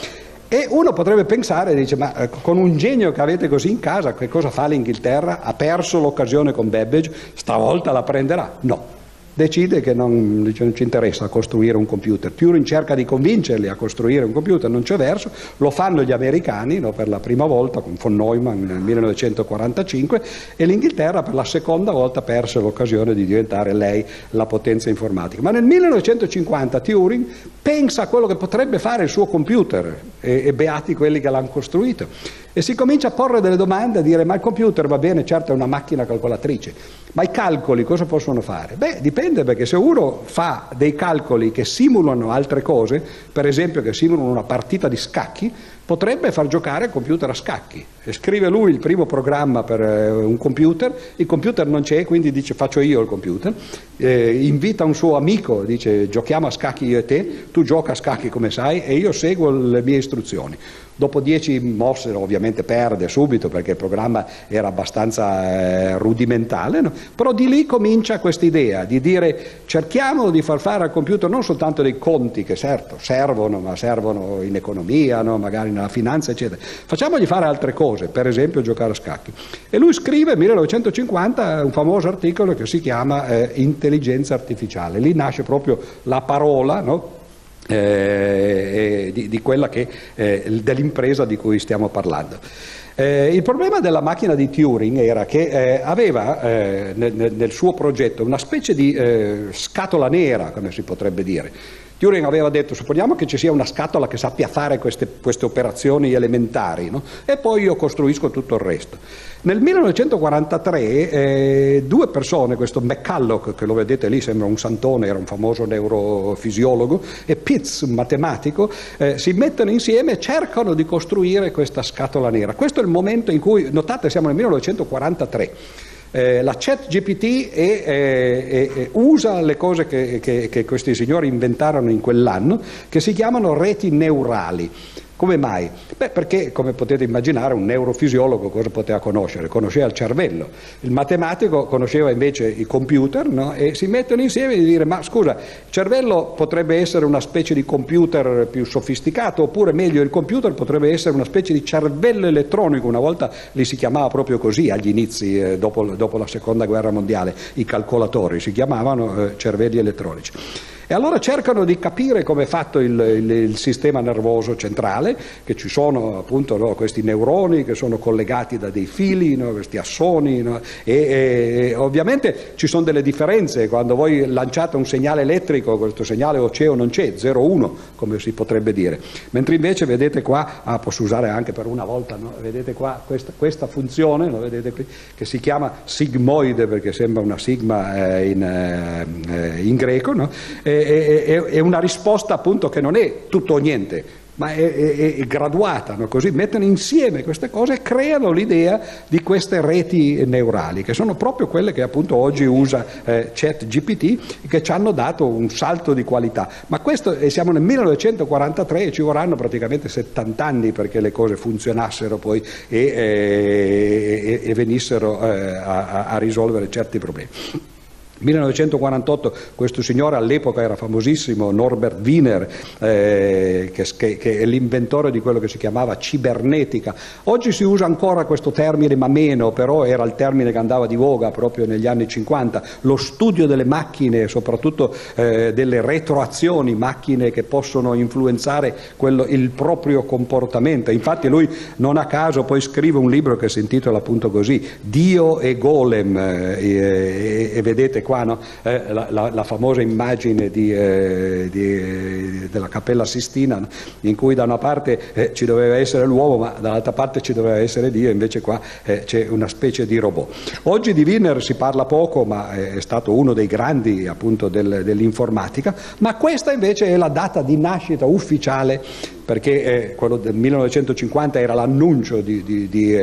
E uno potrebbe pensare, dice: ma con un genio che avete così in casa, che cosa fa l'Inghilterra? Ha perso l'occasione con Babbage, stavolta la prenderà? No. Decide che non ci interessa costruire un computer. Turing cerca di convincerli a costruire un computer, non c'è verso, lo fanno gli americani, no, per la prima volta con von Neumann nel 1945, e l'Inghilterra per la seconda volta perse l'occasione di diventare lei la potenza informatica. Ma nel 1950 Turing pensa a quello che potrebbe fare il suo computer, e beati quelli che l'hanno costruito, e si comincia a porre delle domande, a dire: ma il computer va bene, certo è una macchina calcolatrice, ma i calcoli cosa possono fare? Beh, dipende, perché se uno fa dei calcoli che simulano altre cose, per esempio che simulano una partita di scacchi, potrebbe far giocare il computer a scacchi. E scrive lui il primo programma per un computer, il computer non c'è, quindi dice: faccio io il computer, invita un suo amico, dice: giochiamo a scacchi io e te, tu gioca a scacchi come sai e io seguo le mie istruzioni. Dopo 10 mosse ovviamente perde subito, perché il programma era abbastanza rudimentale, no? Però di lì comincia questa idea di dire: cerchiamo di far fare al computer non soltanto dei conti, che certo servono, ma servono in economia, no? Magari nella finanza, eccetera, facciamogli fare altre cose, per esempio giocare a scacchi. E lui scrive nel 1950 un famoso articolo che si chiama Intelligenza artificiale. Lì nasce proprio la parola, no? Di quella dell'impresa di cui stiamo parlando. Il problema della macchina di Turing era che aveva nel suo progetto una specie di scatola nera, come si potrebbe dire. Turing aveva detto: supponiamo che ci sia una scatola che sappia fare queste operazioni elementari, no? E poi io costruisco tutto il resto. Nel 1943 due persone, questo McCulloch, che lo vedete lì, sembra un santone, era un famoso neurofisiologo, e Pitts, un matematico, si mettono insieme e cercano di costruire questa scatola nera. Questo è il momento in cui, notate, siamo nel 1943. La ChatGPT usa le cose che questi signori inventarono in quell'anno, che si chiamano reti neurali. Come mai? Beh, perché, come potete immaginare, un neurofisiologo cosa poteva conoscere? Conosceva il cervello. Il matematico conosceva invece i computer, no? E si mettono insieme e dire: ma scusa, il cervello potrebbe essere una specie di computer più sofisticato, oppure meglio, il computer potrebbe essere una specie di cervello elettronico. Una volta li si chiamava proprio così agli inizi, dopo la seconda guerra mondiale, i calcolatori si chiamavano cervelli elettronici. E allora cercano di capire come è fatto il sistema nervoso centrale, che ci sono appunto, no, questi neuroni che sono collegati da dei fili, no, questi assoni, no, e ovviamente ci sono delle differenze. Quando voi lanciate un segnale elettrico, questo segnale o c'è o non c'è, 0-1 come si potrebbe dire, mentre invece vedete qua, posso usare anche per una volta, no, vedete qua questa funzione, no, vedete qui, che si chiama sigmoide, perché sembra una sigma in greco, no? È una risposta appunto che non è tutto o niente, ma è graduata, no? Così mettono insieme queste cose e creano l'idea di queste reti neurali, che sono proprio quelle che appunto oggi usa ChatGPT, che ci hanno dato un salto di qualità. Ma questo, siamo nel 1943 e ci vorranno praticamente 70 anni perché le cose funzionassero poi e venissero a risolvere certi problemi. 1948 questo signore, all'epoca era famosissimo, Norbert Wiener, che è l'inventore di quello che si chiamava cibernetica. Oggi si usa ancora questo termine, ma meno, però era il termine che andava di voga proprio negli anni 50, lo studio delle macchine, soprattutto delle retroazioni, macchine che possono influenzare il proprio comportamento. Infatti lui non a caso poi scrive un libro che si intitola appunto così, Dio e Golem, e vedete qua, no? La famosa immagine della Cappella Sistina, no? In cui da una parte ci doveva essere l'uomo, ma dall'altra parte ci doveva essere Dio, invece qua c'è una specie di robot. Oggi di Wiener si parla poco, ma è stato uno dei grandi appunto dell'informatica, ma questa invece è la data di nascita ufficiale, perché quello del 1950 era l'annuncio di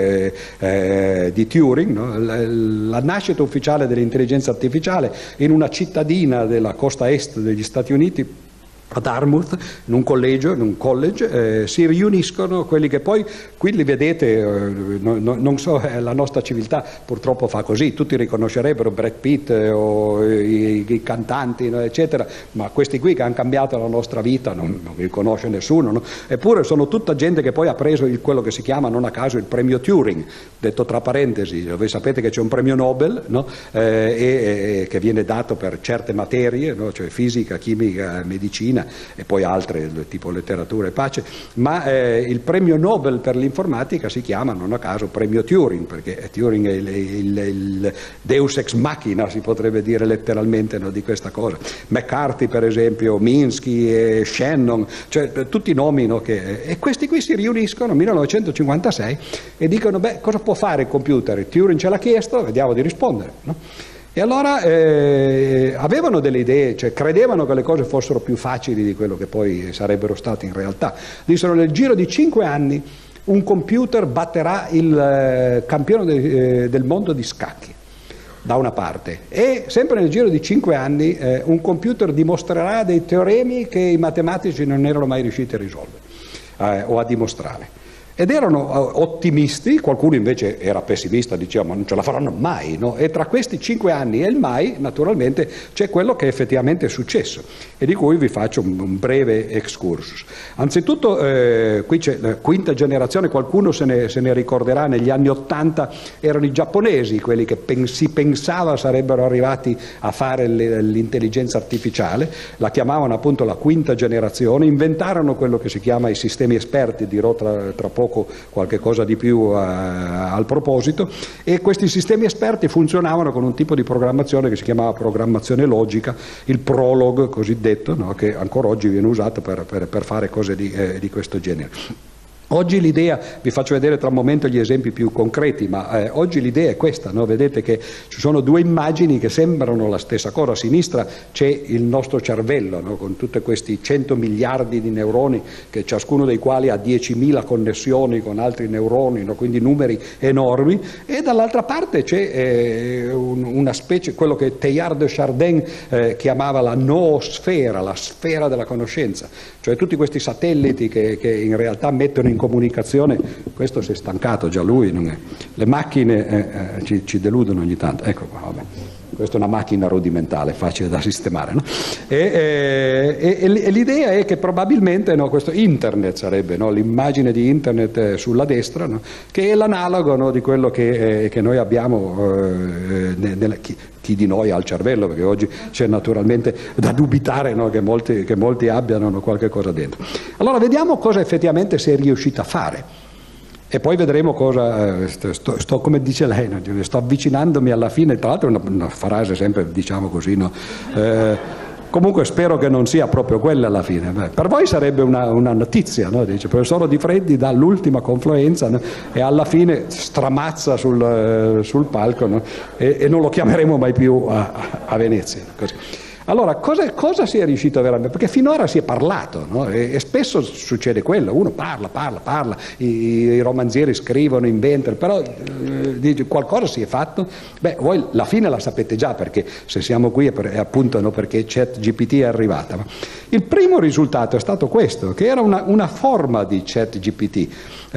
Turing, no? La nascita ufficiale dell'intelligenza artificiale in una cittadina della costa est degli Stati Uniti, a Dartmouth, in un collegio, in un college, si riuniscono quelli che poi, qui li vedete, non so, la nostra civiltà purtroppo fa così, tutti riconoscerebbero Brad Pitt o i cantanti, no, eccetera, ma questi qui che hanno cambiato la nostra vita non li conosce nessuno, no? Eppure sono tutta gente che poi ha preso quello che si chiama, non a caso, il premio Turing, detto tra parentesi. Voi sapete che c'è un premio Nobel, no? Che viene dato per certe materie, no? Cioè fisica, chimica, medicina e poi altre tipo letteratura e pace, ma il premio Nobel per l'informatica si chiama non a caso premio Turing, perché Turing è il deus ex machina, si potrebbe dire letteralmente, no, di questa cosa. McCarthy per esempio, Minsky e Shannon, cioè tutti i nomi, no, e questi qui si riuniscono nel 1956 e dicono: beh, cosa può fare il computer? Turing ce l'ha chiesto, vediamo di rispondere, no? E allora avevano delle idee, cioè credevano che le cose fossero più facili di quello che poi sarebbero state in realtà. Dissero: nel giro di 5 anni un computer batterà il campione del mondo di scacchi, da una parte, e sempre nel giro di 5 anni un computer dimostrerà dei teoremi che i matematici non erano mai riusciti a risolvere o a dimostrare. Ed erano ottimisti, qualcuno invece era pessimista, diceva: ma non ce la faranno mai, no? E tra questi 5 anni e il mai, naturalmente, c'è quello che effettivamente è successo e di cui vi faccio un breve excursus. Anzitutto, qui c'è la quinta generazione, qualcuno se ne ricorderà, negli anni '80 erano i giapponesi quelli che si pensava sarebbero arrivati a fare l'intelligenza artificiale, la chiamavano appunto la quinta generazione, inventarono quello che si chiama i sistemi esperti, dirò tra poco qualche cosa di più al proposito, e questi sistemi esperti funzionavano con un tipo di programmazione che si chiamava programmazione logica, il Prolog cosiddetto, no? Che ancora oggi viene usato per fare cose di questo genere. Oggi l'idea, vi faccio vedere tra un momento gli esempi più concreti, ma oggi l'idea è questa, no? Vedete che ci sono due immagini che sembrano la stessa cosa. A sinistra c'è il nostro cervello, no? Con tutti questi 100 miliardi di neuroni, che ciascuno dei quali ha 10.000 connessioni con altri neuroni, no? Quindi numeri enormi, e dall'altra parte c'è una specie, quello che Teilhard de Chardin chiamava la noosfera, la sfera della conoscenza, cioè tutti questi satelliti che in realtà mettono in comunicazione. Questo si è stancato già lui, non è? Le macchine ci deludono ogni tanto, ecco qua, vabbè. Questa è una macchina rudimentale, facile da sistemare, no? E l'idea è che probabilmente, no, questo internet sarebbe, no, l'immagine di internet sulla destra, no, che è l'analogo, no, di quello che noi abbiamo chi di noi ha il cervello, perché oggi c'è naturalmente da dubitare, no, che molti abbiano, no, qualche cosa dentro. Allora vediamo cosa effettivamente si è riuscita a fare. E poi vedremo cosa, sto come dice lei, no? Sto avvicinandomi alla fine, tra l'altro è una frase sempre, diciamo così, no? Comunque spero che non sia proprio quella alla fine. Beh, per voi sarebbe una notizia, no? Dice: professor Di Freddi dà l'ultima confluenza, no? E alla fine stramazza sul palco, no? E non lo chiameremo mai più a Venezia. Così. Allora, cosa si è riuscito veramente? Perché finora si è parlato, no? E spesso succede quello, uno parla, i romanzieri scrivono, inventano, però qualcosa si è fatto? Beh, voi la fine la sapete già, perché se siamo qui è appunto perché ChatGPT è arrivata. Il primo risultato è stato questo, che era una forma di ChatGPT.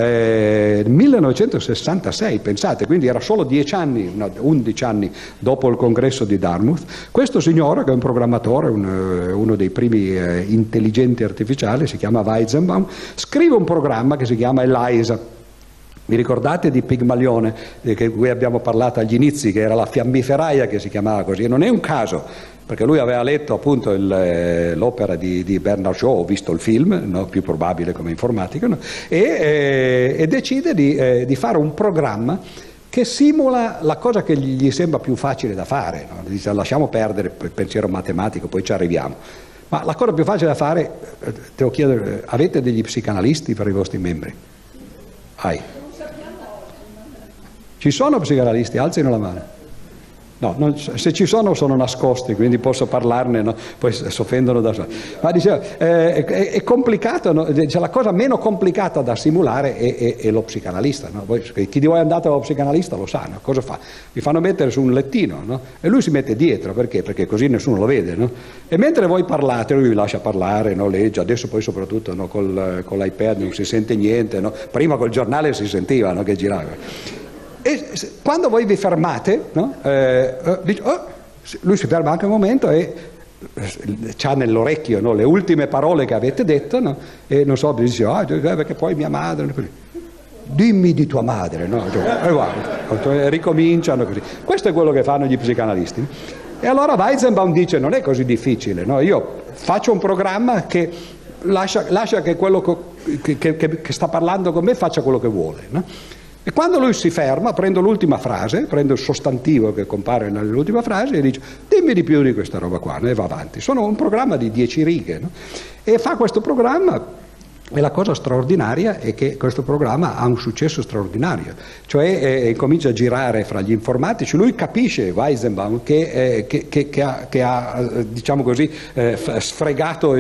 1966, pensate, quindi era solo 11 anni dopo il congresso di Dartmouth. Questo signore, che è un programmatore, uno dei primi intelligenti artificiali, si chiama Weizenbaum, scrive un programma che si chiama ELIZA. Vi ricordate di Pigmalione, che cui abbiamo parlato agli inizi, che era la fiammiferaia, che si chiamava così? E non è un caso, perché lui aveva letto appunto l'opera di Bernard Shaw, ho visto il film, no? Più probabile come informatico, no? E decide di fare un programma che simula la cosa che gli sembra più facile da fare, no? Dice, lasciamo perdere il pensiero matematico, poi ci arriviamo. Ma la cosa più facile da fare, devo chiedere, avete degli psicanalisti per i vostri membri? Ci sono psicanalisti? Alzino la mano. No, se ci sono nascosti, quindi posso parlarne, no? Poi si offendono da soli. Ma dicevo, è complicato, no? Cioè, la cosa meno complicata da simulare è lo psicanalista, no? Chi di voi è andato allo psicanalista lo sa, no? Cosa fa? Vi fanno mettere su un lettino, no? E lui si mette dietro, perché? Perché così nessuno lo vede, no? E mentre voi parlate, lui vi lascia parlare, no? Legge, adesso poi soprattutto, no? Con l'iPad non si sente niente, no? Prima col giornale si sentiva, no? Che girava. E quando voi vi fermate, no? Dice, lui si ferma anche un momento e c'ha nell'orecchio, no? Le ultime parole che avete detto, no? E non so, dice, perché poi mia madre, dimmi di tua madre, no? E guarda, ricominciano così. Questo è quello che fanno gli psicanalisti. E allora Weizenbaum dice, non è così difficile, no? Io faccio un programma che lascia che quello che sta parlando con me faccia quello che vuole, no? E quando lui si ferma, prendo l'ultima frase, prendo il sostantivo che compare nell'ultima frase e dice, dimmi di più di questa roba qua, no? E va avanti. Sono un programma di 10 righe, no? E fa questo programma. E la cosa straordinaria è che questo programma ha un successo straordinario, cioè comincia a girare fra gli informatici. Lui capisce, Weizenbaum, che ha diciamo così, sfregato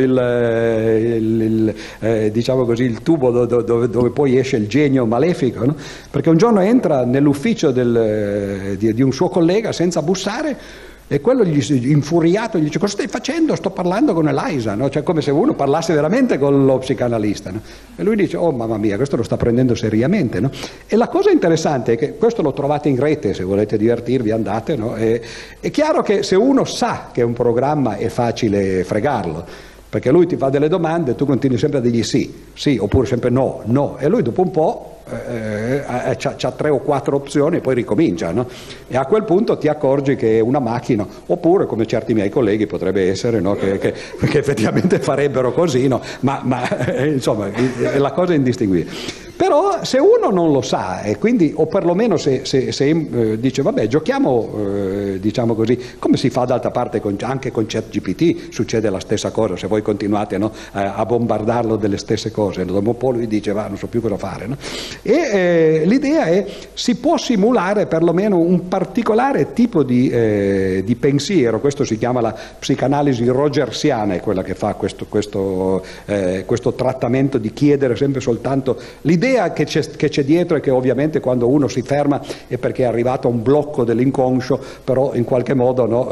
diciamo così, il tubo dove poi esce il genio malefico, no? Perché un giorno entra nell'ufficio di un suo collega senza bussare. E quello infuriato gli dice, cosa stai facendo? Sto parlando con Eliza, no? Cioè, come se uno parlasse veramente con lo psicanalista, no? E lui dice, oh mamma mia, questo lo sta prendendo seriamente, no? E la cosa interessante è che questo lo trovate in rete, se volete divertirvi andate, no? È chiaro che se uno sa che un programma è facile fregarlo, perché lui ti fa delle domande e tu continui sempre a dirgli sì, oppure sempre no, e lui dopo un po' c'ha 3 o 4 opzioni e poi ricomincia, no? E a quel punto ti accorgi che è una macchina, oppure come certi miei colleghi potrebbe essere, no? che effettivamente farebbero così, no? ma insomma la cosa è indistinguibile. Però se uno non lo sa, e quindi, o perlomeno se dice vabbè giochiamo, diciamo così, come si fa d'altra parte anche con ChatGPT, succede la stessa cosa, se voi continuate, no, a bombardarlo delle stesse cose, dopo un po' lui dice va, non so più cosa fare, no? E l'idea è, si può simulare perlomeno un particolare tipo di pensiero, questo si chiama la psicanalisi rogersiana, è quella che fa questo trattamento di chiedere sempre soltanto l'idea che c'è dietro è che ovviamente quando uno si ferma è perché è arrivato a un blocco dell'inconscio, però in qualche modo, no,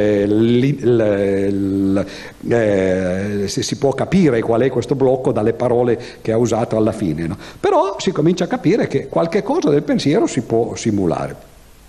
si può capire qual è questo blocco dalle parole che ha usato alla fine, no? Però si comincia a capire che qualche cosa del pensiero si può simulare.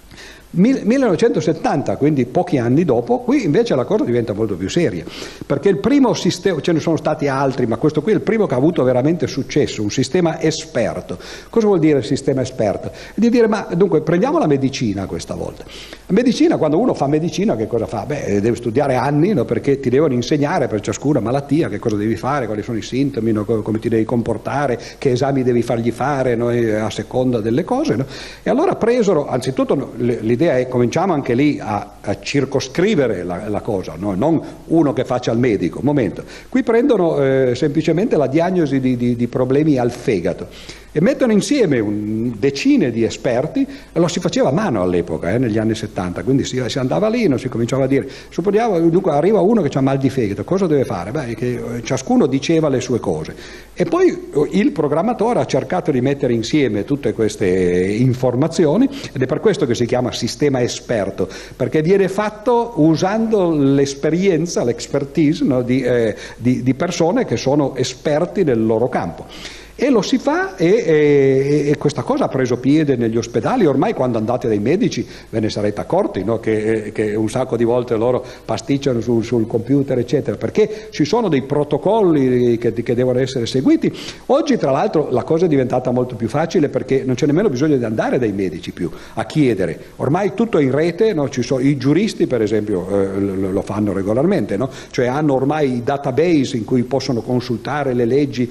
1970, quindi pochi anni dopo, qui invece la cosa diventa molto più seria, perché il primo sistema, ce ne sono stati altri, ma questo qui è il primo che ha avuto veramente successo, un sistema esperto. Cosa vuol dire sistema esperto? Di dire, ma dunque prendiamo la medicina questa volta. La medicina, quando uno fa medicina, che cosa fa? Beh, deve studiare anni, no? Perché ti devono insegnare per ciascuna malattia che cosa devi fare, quali sono i sintomi, no? Come ti devi comportare, che esami devi fargli fare, no? A seconda delle cose, no? E allora presero, anzitutto l'idea è cominciamo anche lì a circoscrivere la cosa, no? Non uno che faccia il medico. Momento. Qui prendono semplicemente la diagnosi di problemi al fegato e mettono insieme decine di esperti, e lo si faceva a mano all'epoca, negli anni 70, quindi si andava lì, non si cominciava a dire, supponiamo, dunque arriva uno che ha mal di fegato, cosa deve fare? Beh, che ciascuno diceva le sue cose, e poi il programmatore ha cercato di mettere insieme tutte queste informazioni, ed è per questo che si chiama sistema esperto, perché viene fatto usando l'esperienza, l'expertise, no, di persone che sono esperti nel loro campo. E lo si fa, e questa cosa ha preso piede negli ospedali. Ormai quando andate dai medici ve ne sarete accorti, no? che un sacco di volte loro pasticciano sul computer eccetera, perché ci sono dei protocolli che devono essere seguiti. Oggi tra l'altro la cosa è diventata molto più facile, perché non c'è nemmeno bisogno di andare dai medici più a chiedere, ormai tutto è in rete, no? I giuristi per esempio lo fanno regolarmente, no? Cioè hanno ormai i database in cui possono consultare le leggi,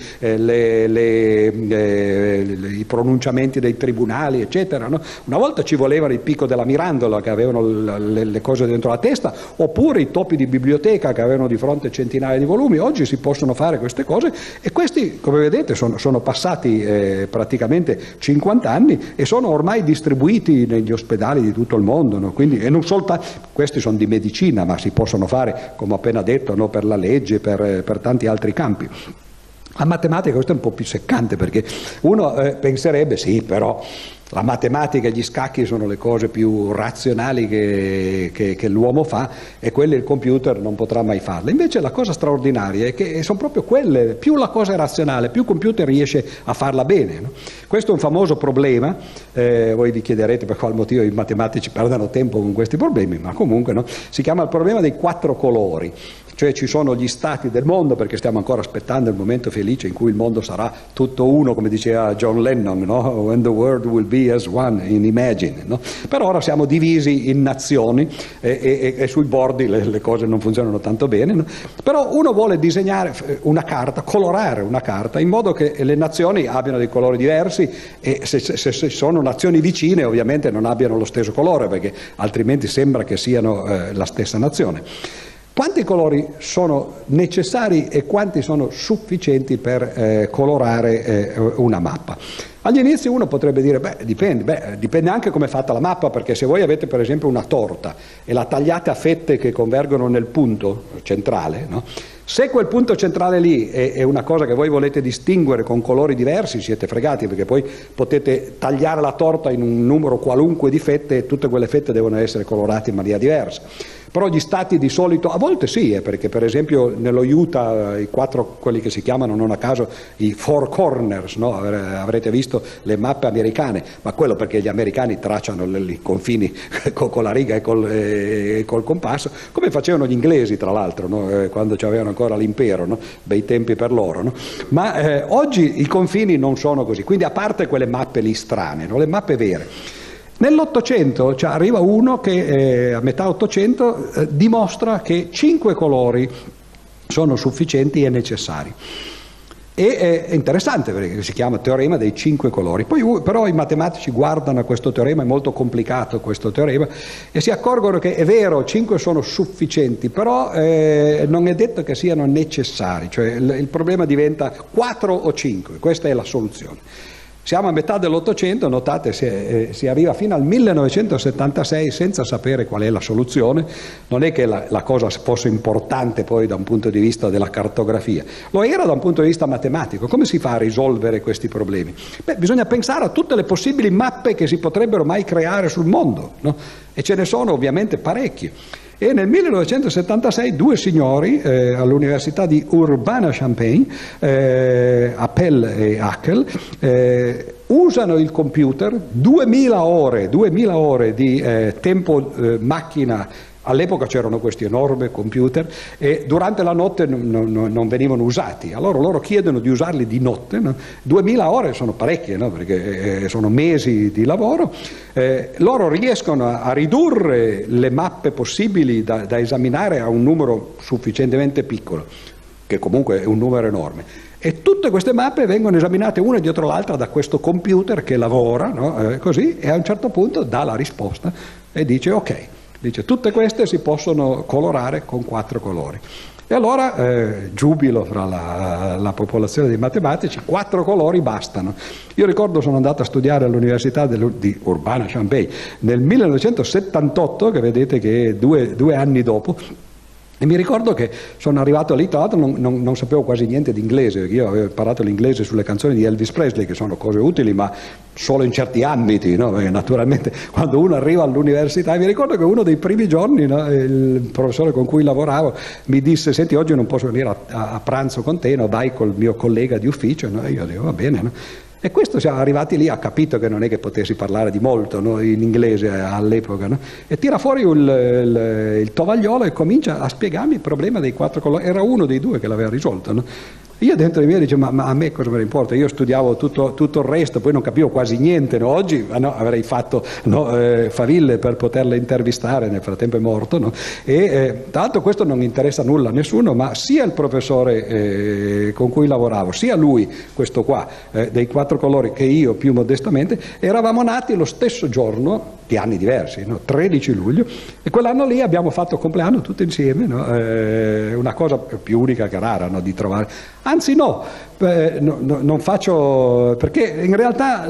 i pronunciamenti dei tribunali eccetera, no? Una volta ci volevano il picco della mirandola, che avevano le cose dentro la testa, oppure i topi di biblioteca che avevano di fronte centinaia di volumi. Oggi si possono fare queste cose, e questi, come vedete, sono passati praticamente 50 anni e sono ormai distribuiti negli ospedali di tutto il mondo, no? Quindi, e non soltanto questi sono di medicina, ma si possono fare, come ho appena detto, no? Per la legge, per tanti altri campi. La matematica, questo è un po' più seccante, perché uno penserebbe sì, però la matematica e gli scacchi sono le cose più razionali che l'uomo fa, e quelle il computer non potrà mai farle. Invece la cosa straordinaria è che sono proprio quelle, più la cosa è razionale, più il computer riesce a farla bene, no? Questo è un famoso problema, voi vi chiederete per qual motivo i matematici perdano tempo con questi problemi, ma comunque, no? Si chiama il problema dei 4 colori. Cioè ci sono gli stati del mondo, perché stiamo ancora aspettando il momento felice in cui il mondo sarà tutto uno, come diceva John Lennon, no? When the world will be as one in Imagine, no? Per ora siamo divisi in nazioni, e sui bordi le cose non funzionano tanto bene, no? Però uno vuole disegnare una carta, colorare una carta in modo che le nazioni abbiano dei colori diversi, e se sono nazioni vicine ovviamente non abbiano lo stesso colore, perché altrimenti sembra che siano la stessa nazione. Quanti colori sono necessari e quanti sono sufficienti per colorare una mappa? Agli inizi uno potrebbe dire, dipende anche come è fatta la mappa, perché se voi avete per esempio una torta e la tagliate a fette che convergono nel punto centrale, no? Se quel punto centrale lì è una cosa che voi volete distinguere con colori diversi, siete fregati, perché poi potete tagliare la torta in un numero qualunque di fette e tutte quelle fette devono essere colorate in maniera diversa. Però gli stati di solito, a volte sì, perché per esempio nello Utah i 4, quelli che si chiamano non a caso i Four Corners, no? Avrete visto le mappe americane, ma quello perché gli americani tracciano i confini con la riga e col compasso, come facevano gli inglesi tra l'altro, no? Quando avevano ancora l'impero, no? Bei tempi per loro, no? Ma oggi i confini non sono così, quindi a parte quelle mappe lì strane, no? Le mappe vere. Nell'Ottocento arriva uno che a metà Ottocento dimostra che 5 colori sono sufficienti e necessari. E è interessante perché si chiama teorema dei 5 colori. Poi però i matematici guardano a questo teorema, è molto complicato questo teorema, e si accorgono che è vero, 5 sono sufficienti, però non è detto che siano necessari, cioè il problema diventa 4 o 5, questa è la soluzione. Siamo a metà dell'Ottocento, notate, si arriva fino al 1976 senza sapere qual è la soluzione. Non è che la cosa fosse importante poi da un punto di vista della cartografia, lo era da un punto di vista matematico. Come si fa a risolvere questi problemi? Bisogna pensare a tutte le possibili mappe che si potrebbero mai creare sul mondo, no? E ce ne sono ovviamente parecchie. E nel 1976 2 signori all'Università di Urbana-Champaign, Appel e Haeckel, usano il computer, 2000 ore di tempo macchina. All'epoca c'erano questi enormi computer e durante la notte non venivano usati, allora loro chiedono di usarli di notte, no? 2000 ore sono parecchie, no? Perché sono mesi di lavoro. Loro riescono a ridurre le mappe possibili da esaminare a un numero sufficientemente piccolo, che comunque è un numero enorme. E tutte queste mappe vengono esaminate una dietro l'altra da questo computer che lavora, no? Così, e a un certo punto dà la risposta e dice ok. Dice, tutte queste si possono colorare con 4 colori. E allora, giubilo fra la popolazione dei matematici, 4 colori bastano. Io ricordo sono andato a studiare all'Università di Urbana-Champaign nel 1978, che vedete che è due anni dopo, e mi ricordo che sono arrivato lì, tra l'altro non sapevo quasi niente di inglese, perché io avevo imparato l'inglese sulle canzoni di Elvis Presley, che sono cose utili, ma solo in certi ambiti, no? Perché naturalmente quando uno arriva all'università, mi ricordo che uno dei primi giorni, no, il professore con cui lavoravo mi disse: senti, oggi non posso venire a pranzo con te, no? Vai col mio collega di ufficio, no? E io dico va bene, no? E questo, siamo arrivati lì, ha capito che non è che potessi parlare di molto, no, in inglese all'epoca, no? E tira fuori il tovagliolo e comincia a spiegarmi il problema dei 4 colori. Era uno dei 2 che l'aveva risolto, no? Io dentro di me dicevo, ma a me cosa me ne importa? Io studiavo tutto il resto, poi non capivo quasi niente, no? Oggi avrei fatto faville per poterla intervistare, nel frattempo è morto, no? E tra l'altro questo non interessa nulla a nessuno, ma sia il professore con cui lavoravo, sia lui, questo qua, dei 4 colori, che io più modestamente, eravamo nati lo stesso giorno, di anni diversi, no? 13 luglio, e quell'anno lì abbiamo fatto il compleanno tutti insieme, no? Una cosa più unica che rara, no? Di trovare. Anzi non faccio, perché in realtà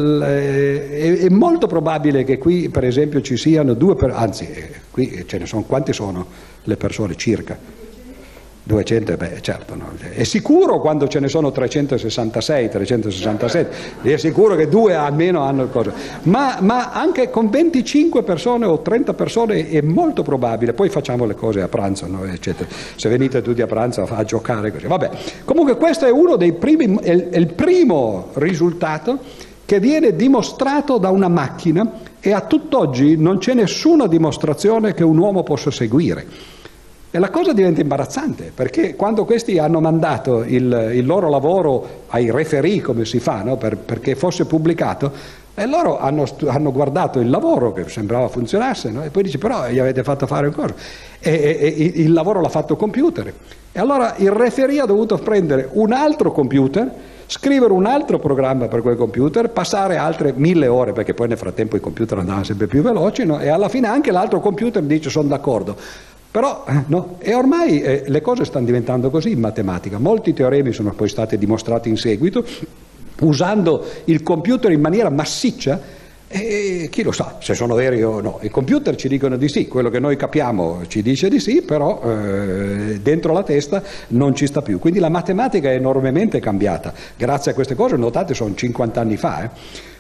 è molto probabile che qui per esempio ci siano qui ce ne sono, quante sono le persone circa? 200, beh certo, no? È sicuro quando ce ne sono 366, 367, è sicuro che 2 almeno hanno il coso, ma anche con 25 persone o 30 persone è molto probabile. Poi facciamo le cose a pranzo, no? Eccetera. Se venite tutti a pranzo a giocare così, vabbè. Comunque questo è uno dei primi, è il primo risultato che viene dimostrato da una macchina, e a tutt'oggi non c'è nessuna dimostrazione che un uomo possa seguire. E la cosa diventa imbarazzante, perché quando questi hanno mandato il loro lavoro ai referee, come si fa, no? Perché fosse pubblicato, e loro hanno guardato il lavoro che sembrava funzionasse, no? E poi dice: però gli avete fatto fare un cosa, e il lavoro l'ha fatto il computer. E allora il referee ha dovuto prendere un altro computer, scrivere un altro programma per quel computer, passare altre 1000 ore, perché poi nel frattempo i computer andavano sempre più veloci, no? E alla fine anche l'altro computer dice: sono d'accordo. Però no, e ormai le cose stanno diventando così in matematica. Molti teoremi sono poi stati dimostrati in seguito usando il computer in maniera massiccia, e chi lo sa se sono veri o no. I computer ci dicono di sì, quello che noi capiamo ci dice di sì, però dentro la testa non ci sta più. Quindi la matematica è enormemente cambiata grazie a queste cose. Notate, sono 50 anni fa.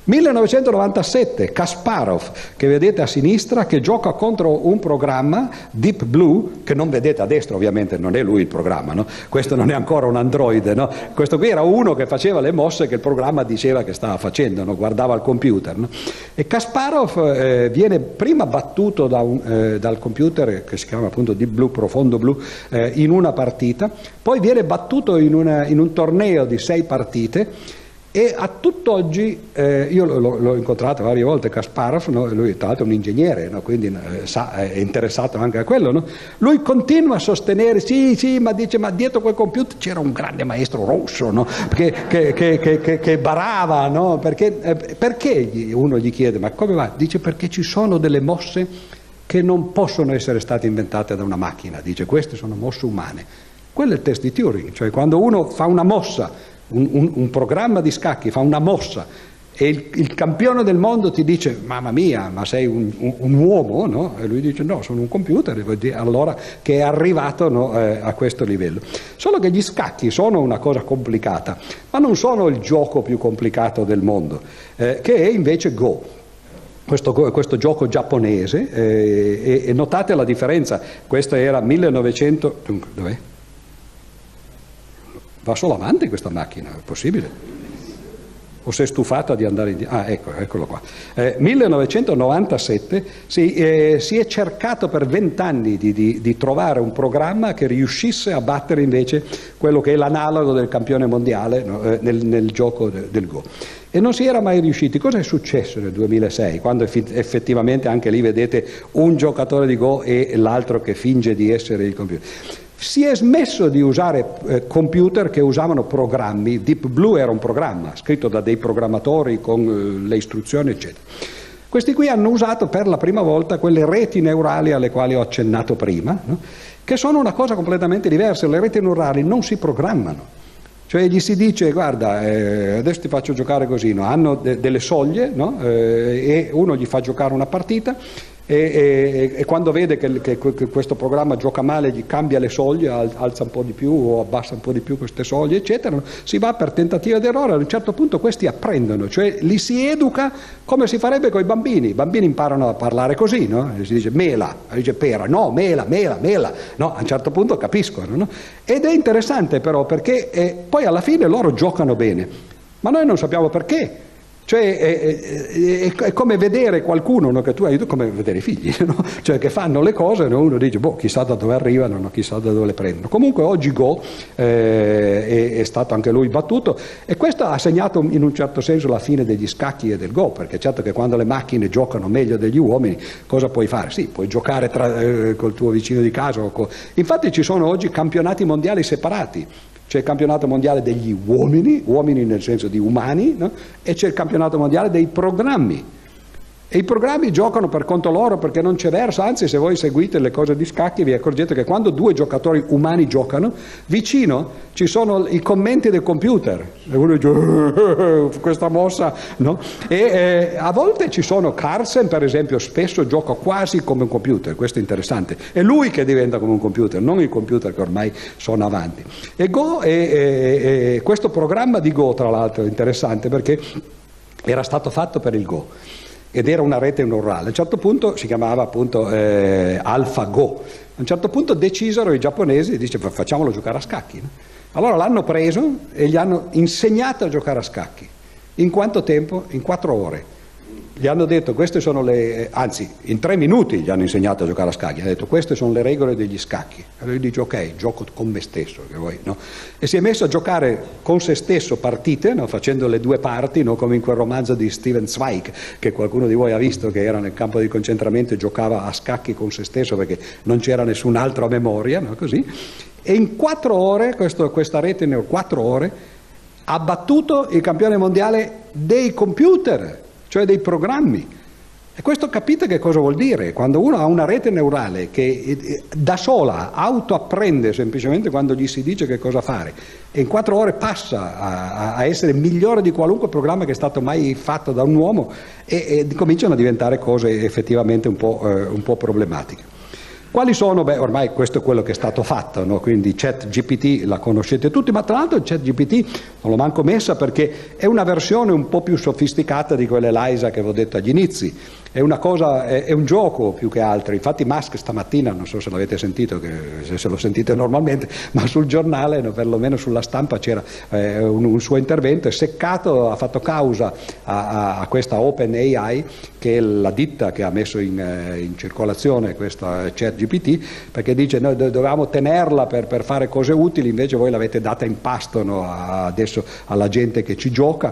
1997, Kasparov, che vedete a sinistra, che gioca contro un programma, Deep Blue, che non vedete a destra, ovviamente non è lui il programma, no? Questo non è ancora un androide, no? Questo qui era uno che faceva le mosse che il programma diceva che stava facendo, no? Guardava il computer, no? E Kasparov viene prima battuto dal computer, che si chiama appunto Deep Blue, profondo blu, in una partita, poi viene battuto in un torneo di 6 partite. E a tutt'oggi, io l'ho incontrato varie volte Kasparov, no? Lui tra l'altro è un ingegnere, no? Quindi è interessato anche a quello, no? Lui continua a sostenere, sì, ma dice, ma dietro quel computer c'era un grande maestro russo, no? che barava, no? Perché uno gli chiede, ma come va? Dice: perché ci sono delle mosse che non possono essere state inventate da una macchina, dice, queste sono mosse umane. Quello è il test di Turing, cioè quando uno fa una mossa, un programma di scacchi fa una mossa e il campione del mondo ti dice: mamma mia, ma sei un uomo, no? E lui dice: no, sono un computer. Allora che è arrivato, no, a questo livello. Solo che gli scacchi sono una cosa complicata, ma non sono il gioco più complicato del mondo, che è invece Go. Questo gioco giapponese, e notate la differenza. Questa era 1900, dunque, dov'è? Va solo avanti questa macchina, è possibile? O si è stufata di andare indietro? Ah, eccolo qua. 1997 si è cercato per 20 anni di trovare un programma che riuscisse a battere invece quello che è l'analogo del campione mondiale, no? nel gioco del Go. E non si era mai riusciti. Cosa è successo nel 2006, quando effettivamente anche lì vedete un giocatore di Go e l'altro che finge di essere il computer? Si è smesso di usare computer che usavano programmi. Deep Blue era un programma scritto da dei programmatori con le istruzioni, eccetera. Questi qui hanno usato per la prima volta quelle reti neurali alle quali ho accennato prima, no? Che sono una cosa completamente diversa. Le reti neurali non si programmano. Cioè gli si dice, guarda, adesso ti faccio giocare così, no? Hanno delle soglie, no? E uno gli fa giocare una partita e quando vede che questo programma gioca male gli cambia le soglie, alza un po' di più o abbassa un po' di più queste soglie, eccetera. Si va per tentativo ed errore, a un certo punto questi apprendono, cioè li si educa come si farebbe con i bambini. I bambini imparano a parlare così, no? Si dice mela, dice pera, no, mela, no? A un certo punto capiscono, no? Ed è interessante però perché poi alla fine loro giocano bene, ma noi non sappiamo perché. Cioè è come vedere qualcuno, no, che tu hai, come vedere i figli, no? Cioè che fanno le cose, no? Uno dice, boh, chissà da dove arrivano, no? Chissà da dove le prendono. Comunque oggi Go è stato anche lui battuto e questo ha segnato in un certo senso la fine degli scacchi e del Go, perché certo che quando le macchine giocano meglio degli uomini, cosa puoi fare? Sì, puoi giocare col tuo vicino di casa. Infatti ci sono oggi campionati mondiali separati. C'è il campionato mondiale degli uomini nel senso di umani, no? E c'è il campionato mondiale dei programmi. E i programmi giocano per conto loro perché non c'è verso, anzi se voi seguite le cose di scacchi vi accorgete che quando due giocatori umani giocano, vicino ci sono i commenti del computer. E uno dice, questa mossa, no? E a volte ci sono, Carlsen per esempio spesso gioca quasi come un computer, questo è interessante. È lui che diventa come un computer, non i computer che ormai sono avanti. E Go, questo programma di Go tra l'altro è interessante perché era stato fatto per il Go. Ed era una rete neurale. A un certo punto si chiamava appunto AlphaGo. A un certo punto decisero i giapponesi, dice facciamolo giocare a scacchi. No? Allora l'hanno preso e gli hanno insegnato a giocare a scacchi. In quanto tempo? In 4 ore. Gli hanno detto queste sono anzi in 3 minuti gli hanno insegnato a giocare a scacchi, hanno detto queste sono le regole degli scacchi. Allora lui dice ok, gioco con me stesso, che vuoi, no? E si è messo a giocare con se stesso partite, no? Facendo le 2 parti, no? Come in quel romanzo di Steven Zweig che qualcuno di voi ha visto, che era nel campo di concentramento e giocava a scacchi con se stesso perché non c'era nessun altro a memoria, no? Così. E in 4 ore, questa rete ne 4 ore, ha battuto il campione mondiale dei computer, cioè dei programmi. E questo capite che cosa vuol dire? Quando uno ha una rete neurale che da sola autoapprende semplicemente quando gli si dice che cosa fare e in 4 ore passa a essere migliore di qualunque programma che è stato mai fatto da un uomo e cominciano a diventare cose effettivamente un po' problematiche. Quali sono? Beh, ormai questo è quello che è stato fatto, no? Quindi ChatGPT la conoscete tutti, ma tra l'altro ChatGPT non l'ho manco messa perché è una versione un po' più sofisticata di quelle Eliza che avevo detto agli inizi. È una cosa, è un gioco più che altro. Infatti Musk stamattina, non so se l'avete sentito, se lo sentite normalmente, ma sul giornale, no, perlomeno sulla stampa c'era un suo intervento, è seccato, ha fatto causa a questa OpenAI, che è la ditta che ha messo in circolazione questa ChatGPT, perché dice noi dovevamo tenerla per fare cose utili, invece voi l'avete data in pasto, no, adesso alla gente che ci gioca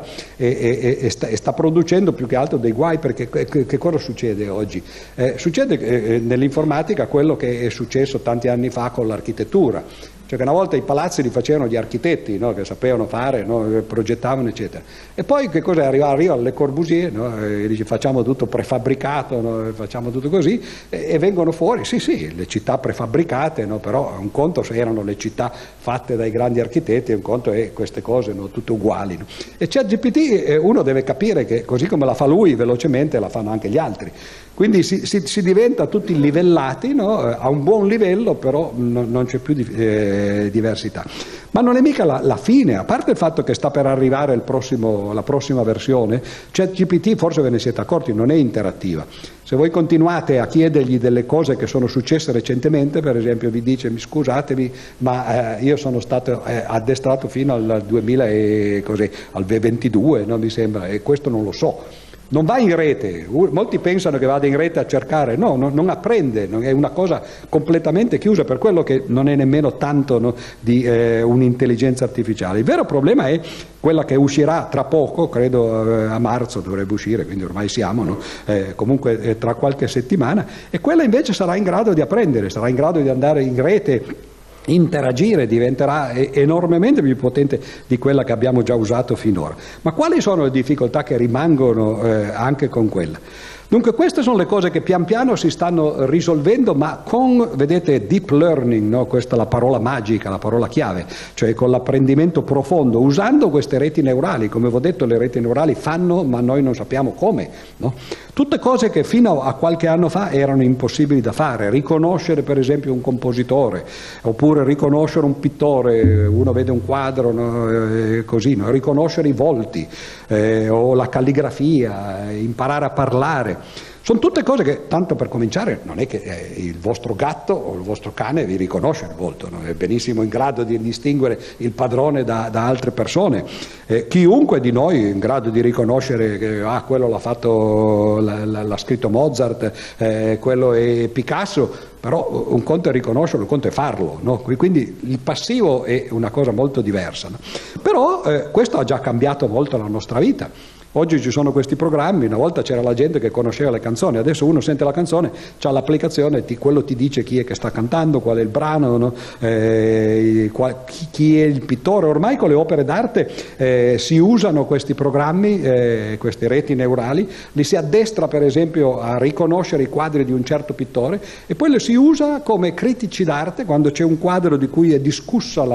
e sta producendo più che altro dei guai, perché che cosa succede oggi? Succede nell'informatica quello che è successo tanti anni fa con l'architettura. Cioè che una volta i palazzi li facevano gli architetti, no? Che sapevano fare, no? Progettavano eccetera. E poi che cosa arriva Le Corbusier, no? E dice facciamo tutto prefabbricato, no? Facciamo tutto così e vengono fuori, sì, le città prefabbricate, no? Però un conto se erano le città fatte dai grandi architetti, un conto è queste cose, no? Tutte uguali. No? E ChatGPT uno deve capire che così come la fa lui velocemente la fanno anche gli altri. Quindi si diventa tutti livellati, no? A un buon livello, però non c'è più diversità. Ma non è mica la fine, a parte il fatto che sta per arrivare la prossima versione, ChatGPT, forse ve ne siete accorti, non è interattiva. Se voi continuate a chiedergli delle cose che sono successe recentemente, per esempio vi dice scusatemi, ma io sono stato addestrato fino al 22, no? Mi sembra, e questo non lo so. Non va in rete, molti pensano che vada in rete a cercare, no, non apprende, è una cosa completamente chiusa, per quello che non è nemmeno tanto, no, di un'intelligenza artificiale. Il vero problema è quella che uscirà tra poco, credo a marzo dovrebbe uscire, quindi ormai siamo, no? Comunque tra qualche settimana, e quella invece sarà in grado di apprendere, sarà in grado di andare in rete, interagire, diventerà enormemente più potente di quella che abbiamo già usato finora. Ma quali sono le difficoltà che rimangono anche con quella? Dunque queste sono le cose che pian piano si stanno risolvendo, ma con, vedete, deep learning, no? Questa è la parola magica, la parola chiave, cioè con l'apprendimento profondo, usando queste reti neurali. Come vi ho detto, le reti neurali fanno, ma noi non sappiamo come, no? Tutte cose che fino a qualche anno fa erano impossibili da fare, riconoscere per esempio un compositore, oppure riconoscere un pittore, uno vede un quadro, no? Così, no? Riconoscere i volti, o la calligrafia, imparare a parlare. Sono tutte cose che, tanto per cominciare, non è che il vostro gatto o il vostro cane vi riconosce il volto, no? È benissimo in grado di distinguere il padrone da altre persone. Chiunque di noi è in grado di riconoscere che quello l'ha fatto, l'ha scritto Mozart, quello è Picasso, però un conto è riconoscerlo, un conto è farlo, no? Quindi il passivo è una cosa molto diversa, no? Però questo ha già cambiato molto la nostra vita. Oggi ci sono questi programmi, una volta c'era la gente che conosceva le canzoni, adesso uno sente la canzone, c'ha l'applicazione, quello ti dice chi è che sta cantando, qual è il brano, no? Chi è il pittore. Ormai con le opere d'arte si usano questi programmi, queste reti neurali, li si addestra per esempio a riconoscere i quadri di un certo pittore e poi li si usa come critici d'arte quando c'è un quadro di cui è discussa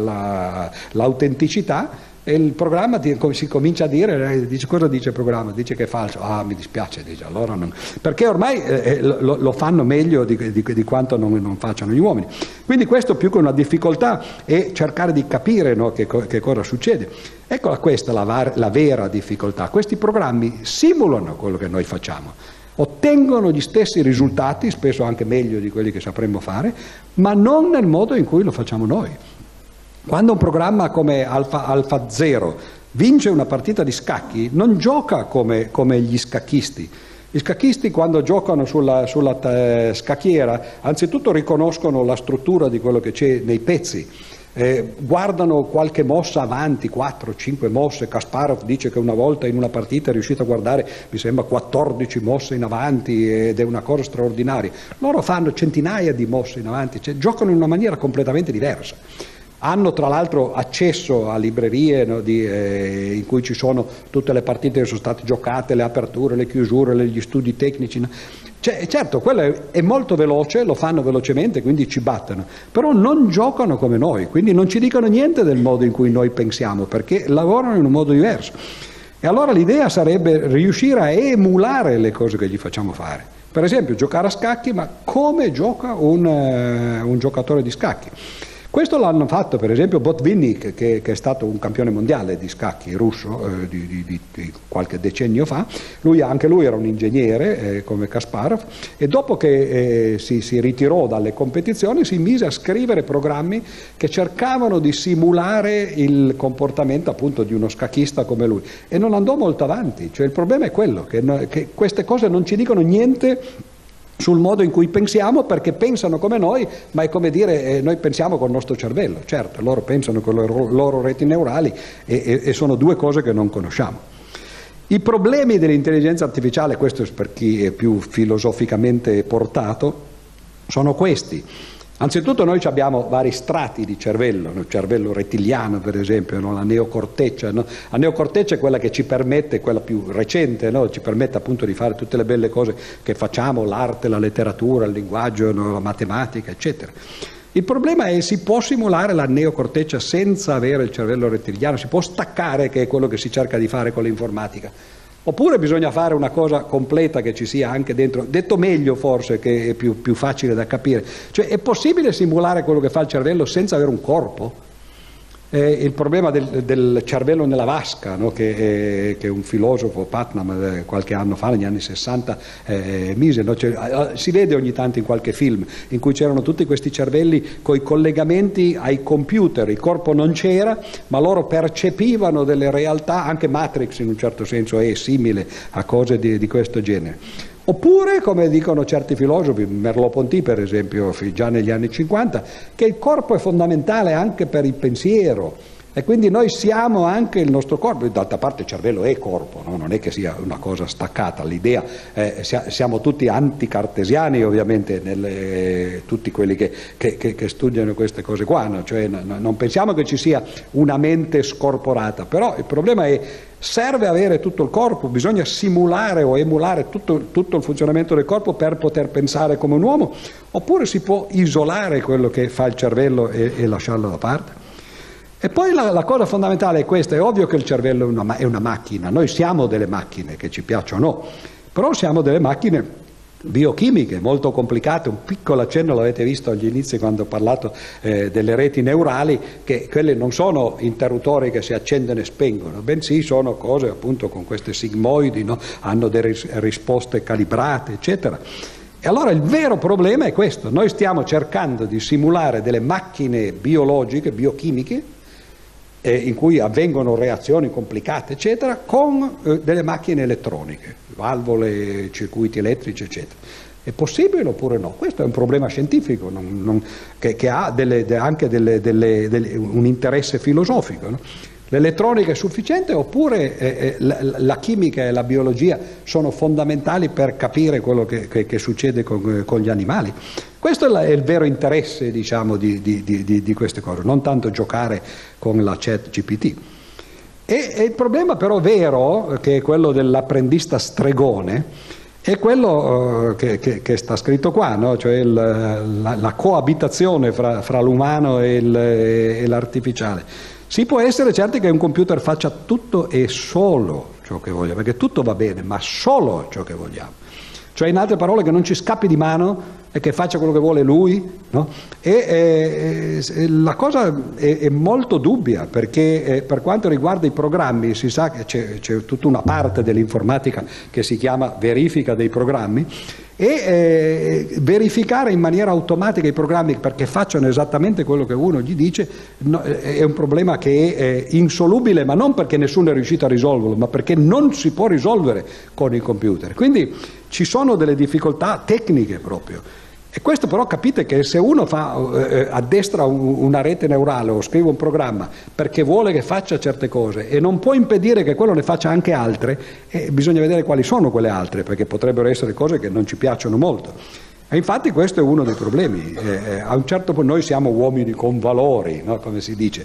l'autenticità. E il programma si comincia a dire, dice, cosa dice il programma? Dice che è falso. Mi dispiace, dice, allora non. Perché ormai lo fanno meglio di quanto non facciano gli uomini. Quindi questo più che una difficoltà è cercare di capire, no, che cosa succede. Eccola questa la vera difficoltà. Questi programmi simulano quello che noi facciamo, ottengono gli stessi risultati, spesso anche meglio di quelli che sapremmo fare, ma non nel modo in cui lo facciamo noi. Quando un programma come AlphaZero vince una partita di scacchi, non gioca come gli scacchisti. Gli scacchisti quando giocano sulla scacchiera, anzitutto riconoscono la struttura di quello che c'è nei pezzi, guardano qualche mossa avanti, 4-5 mosse. Kasparov dice che una volta in una partita è riuscito a guardare, mi sembra, 14 mosse in avanti ed è una cosa straordinaria. Loro fanno centinaia di mosse in avanti, cioè, giocano in una maniera completamente diversa. Hanno tra l'altro accesso a librerie, no, in cui ci sono tutte le partite che sono state giocate, le aperture, le chiusure, gli studi tecnici. No? Certo, quello è molto veloce, lo fanno velocemente, quindi ci battono, però non giocano come noi, quindi non ci dicono niente del modo in cui noi pensiamo, perché lavorano in un modo diverso. E allora l'idea sarebbe riuscire a emulare le cose che gli facciamo fare. Per esempio giocare a scacchi, ma come gioca un giocatore di scacchi. Questo l'hanno fatto per esempio Botvinnik, che è stato un campione mondiale di scacchi russo di qualche decennio fa. Anche lui era un ingegnere come Kasparov, e dopo che si ritirò dalle competizioni si mise a scrivere programmi che cercavano di simulare il comportamento appunto di uno scacchista come lui, e non andò molto avanti. Cioè il problema è quello, che queste cose non ci dicono niente sul modo in cui pensiamo, perché pensano come noi, ma è come dire noi pensiamo col nostro cervello. Certo, loro pensano con le loro reti neurali e sono due cose che non conosciamo. I problemi dell'intelligenza artificiale, questo è per chi è più filosoficamente portato, sono questi. Anzitutto noi abbiamo vari strati di cervello, il cervello rettiliano per esempio, no? La neocorteccia. No? La neocorteccia è quella che ci permette, quella più recente, no? Ci permette appunto di fare tutte le belle cose che facciamo, l'arte, la letteratura, il linguaggio, no? La matematica, eccetera. Il problema è: si può simulare la neocorteccia senza avere il cervello rettiliano? Si può staccare, che è quello che si cerca di fare con l'informatica? Oppure bisogna fare una cosa completa che ci sia anche dentro, detto meglio forse, che è più facile da capire. Cioè, è possibile simulare quello che fa il cervello senza avere un corpo? Il problema del cervello nella vasca, no? che un filosofo, Putnam, qualche anno fa, negli anni 60, mise. No? Si vede ogni tanto in qualche film in cui c'erano tutti questi cervelli con i collegamenti ai computer, il corpo non c'era, ma loro percepivano delle realtà. Anche Matrix in un certo senso è simile a cose di questo genere. Oppure, come dicono certi filosofi, Merleau-Ponty per esempio, già negli anni 50, che il corpo è fondamentale anche per il pensiero, E quindi noi siamo anche il nostro corpo, d'altra parte il cervello è corpo, no? Non è che sia una cosa staccata, l'idea, siamo tutti anticartesiani ovviamente, tutti quelli che studiano queste cose qua, no? Cioè, non pensiamo che ci sia una mente scorporata, però il problema è: serve avere tutto il corpo, bisogna simulare o emulare tutto il funzionamento del corpo per poter pensare come un uomo, oppure si può isolare quello che fa il cervello e lasciarlo da parte? E poi la cosa fondamentale è questa: è ovvio che il cervello è una macchina, noi siamo delle macchine, che ci piacciono o no, però siamo delle macchine biochimiche molto complicate. Un piccolo accenno l'avete visto agli inizi quando ho parlato delle reti neurali, che quelle non sono interruttori che si accendono e spengono, bensì sono cose appunto con queste sigmoidi, no? Hanno delle risposte calibrate, eccetera. E allora il vero problema è questo: noi stiamo cercando di simulare delle macchine biologiche, biochimiche, in cui avvengono reazioni complicate, eccetera, con delle macchine elettroniche, valvole, circuiti elettrici, eccetera. È possibile oppure no? Questo è un problema scientifico che ha anche un interesse filosofico, no? L'elettronica è sufficiente oppure la chimica e la biologia sono fondamentali per capire quello che succede con gli animali? Questo è il vero interesse, diciamo, di queste cose, non tanto giocare con la ChatGPT. E il problema però vero, che è quello dell'apprendista stregone, è quello che sta scritto qua, no? Cioè la coabitazione fra l'umano e l'artificiale. Si può essere certi che un computer faccia tutto e solo ciò che vogliamo, perché tutto va bene, ma solo ciò che vogliamo. Cioè, in altre parole, che non ci scappi di mano e che faccia quello che vuole lui, no? E la cosa è molto dubbia, perché per quanto riguarda i programmi si sa che c'è tutta una parte dell'informatica che si chiama verifica dei programmi, e verificare in maniera automatica i programmi perché facciano esattamente quello che uno gli dice è un problema che è insolubile, ma non perché nessuno è riuscito a risolverlo, ma perché non si può risolvere con il computer. Quindi ci sono delle difficoltà tecniche proprio. E questo però capite che se uno addestra una rete neurale o scrive un programma perché vuole che faccia certe cose e non può impedire che quello ne faccia anche altre, bisogna vedere quali sono quelle altre, perché potrebbero essere cose che non ci piacciono molto. E infatti questo è uno dei problemi. A un certo punto noi siamo uomini con valori, no? Come si dice,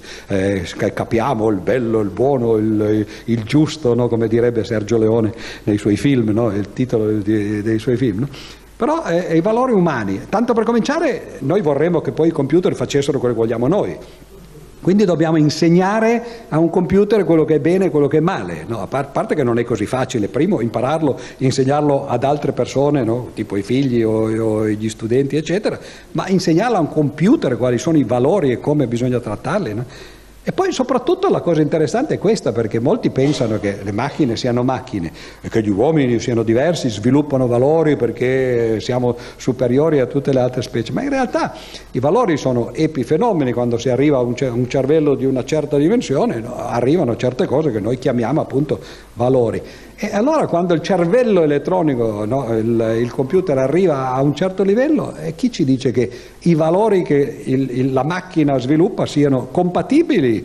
capiamo il bello, il buono, il giusto, no? Come direbbe Sergio Leone nei suoi film, no? Il titolo dei suoi film, no? Però i valori umani, tanto per cominciare, noi vorremmo che poi i computer facessero quello che vogliamo noi. Quindi dobbiamo insegnare a un computer quello che è bene e quello che è male, no? A parte che non è così facile, primo impararlo, insegnarlo ad altre persone, no? Tipo i figli o gli studenti, eccetera, ma insegnarlo a un computer quali sono i valori e come bisogna trattarli, no? E poi soprattutto la cosa interessante è questa, perché molti pensano che le macchine siano macchine e che gli uomini siano diversi, sviluppano valori perché siamo superiori a tutte le altre specie, ma in realtà i valori sono epifenomeni. Quando si arriva a un cervello di una certa dimensione, no, arrivano certe cose che noi chiamiamo appunto valori. E allora quando il cervello elettronico, no, il computer arriva a un certo livello, chi ci dice che i valori che la macchina sviluppa siano compatibili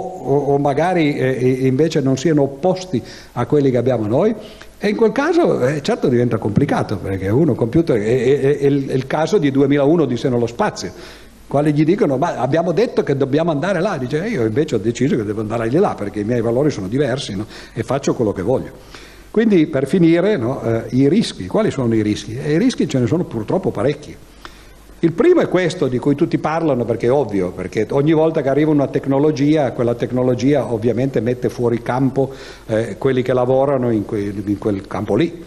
o magari invece non siano opposti a quelli che abbiamo noi? E in quel caso certo diventa complicato, perché un computer è il caso di 2001 Odissea nello spazio. Quali gli dicono: ma abbiamo detto che dobbiamo andare là, dice io invece ho deciso che devo andare di là perché i miei valori sono diversi, no? E faccio quello che voglio. Quindi per finire, no, i rischi, quali sono i rischi? I rischi ce ne sono purtroppo parecchi. Il primo è questo di cui tutti parlano, perché è ovvio, perché ogni volta che arriva una tecnologia, quella tecnologia ovviamente mette fuori campo quelli che lavorano in quel campo lì.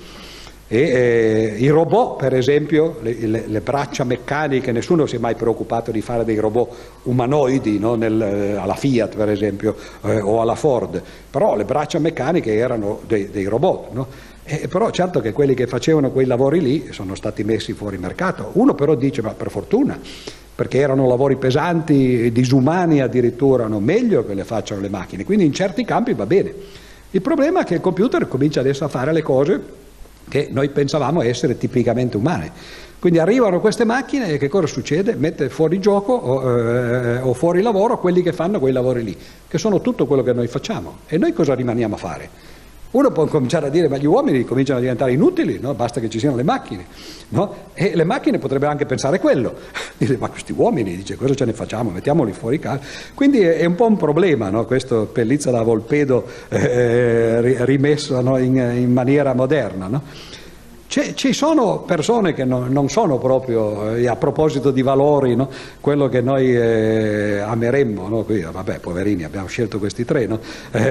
I robot, per esempio, le braccia meccaniche, nessuno si è mai preoccupato di fare dei robot umanoidi, no? Alla Fiat per esempio o alla Ford, però le braccia meccaniche erano dei robot, no? Però certo che quelli che facevano quei lavori lì sono stati messi fuori mercato. Uno però dice: ma per fortuna, perché erano lavori pesanti, disumani addirittura, no? Meglio che le facciano le macchine, quindi in certi campi va bene. Il problema è che il computer comincia adesso a fare le cose che noi pensavamo essere tipicamente umane. Quindi arrivano queste macchine e che cosa succede? Mette fuori gioco o fuori lavoro quelli che fanno quei lavori lì, che sono tutto quello che noi facciamo. E noi cosa rimaniamo a fare? Uno può cominciare a dire, ma gli uomini cominciano a diventare inutili, no? Basta che ci siano le macchine, no? E le macchine potrebbero anche pensare quello, dire, ma questi uomini, dice, cosa ce ne facciamo? Mettiamoli fuori casa. Quindi è un po' un problema, no? Questo Pellizza da Volpedo rimesso, no? in maniera moderna, no? Ci sono persone che non sono proprio, a proposito di valori, no? Quello che noi ameremmo, no? Qui, vabbè, poverini, abbiamo scelto questi tre, no?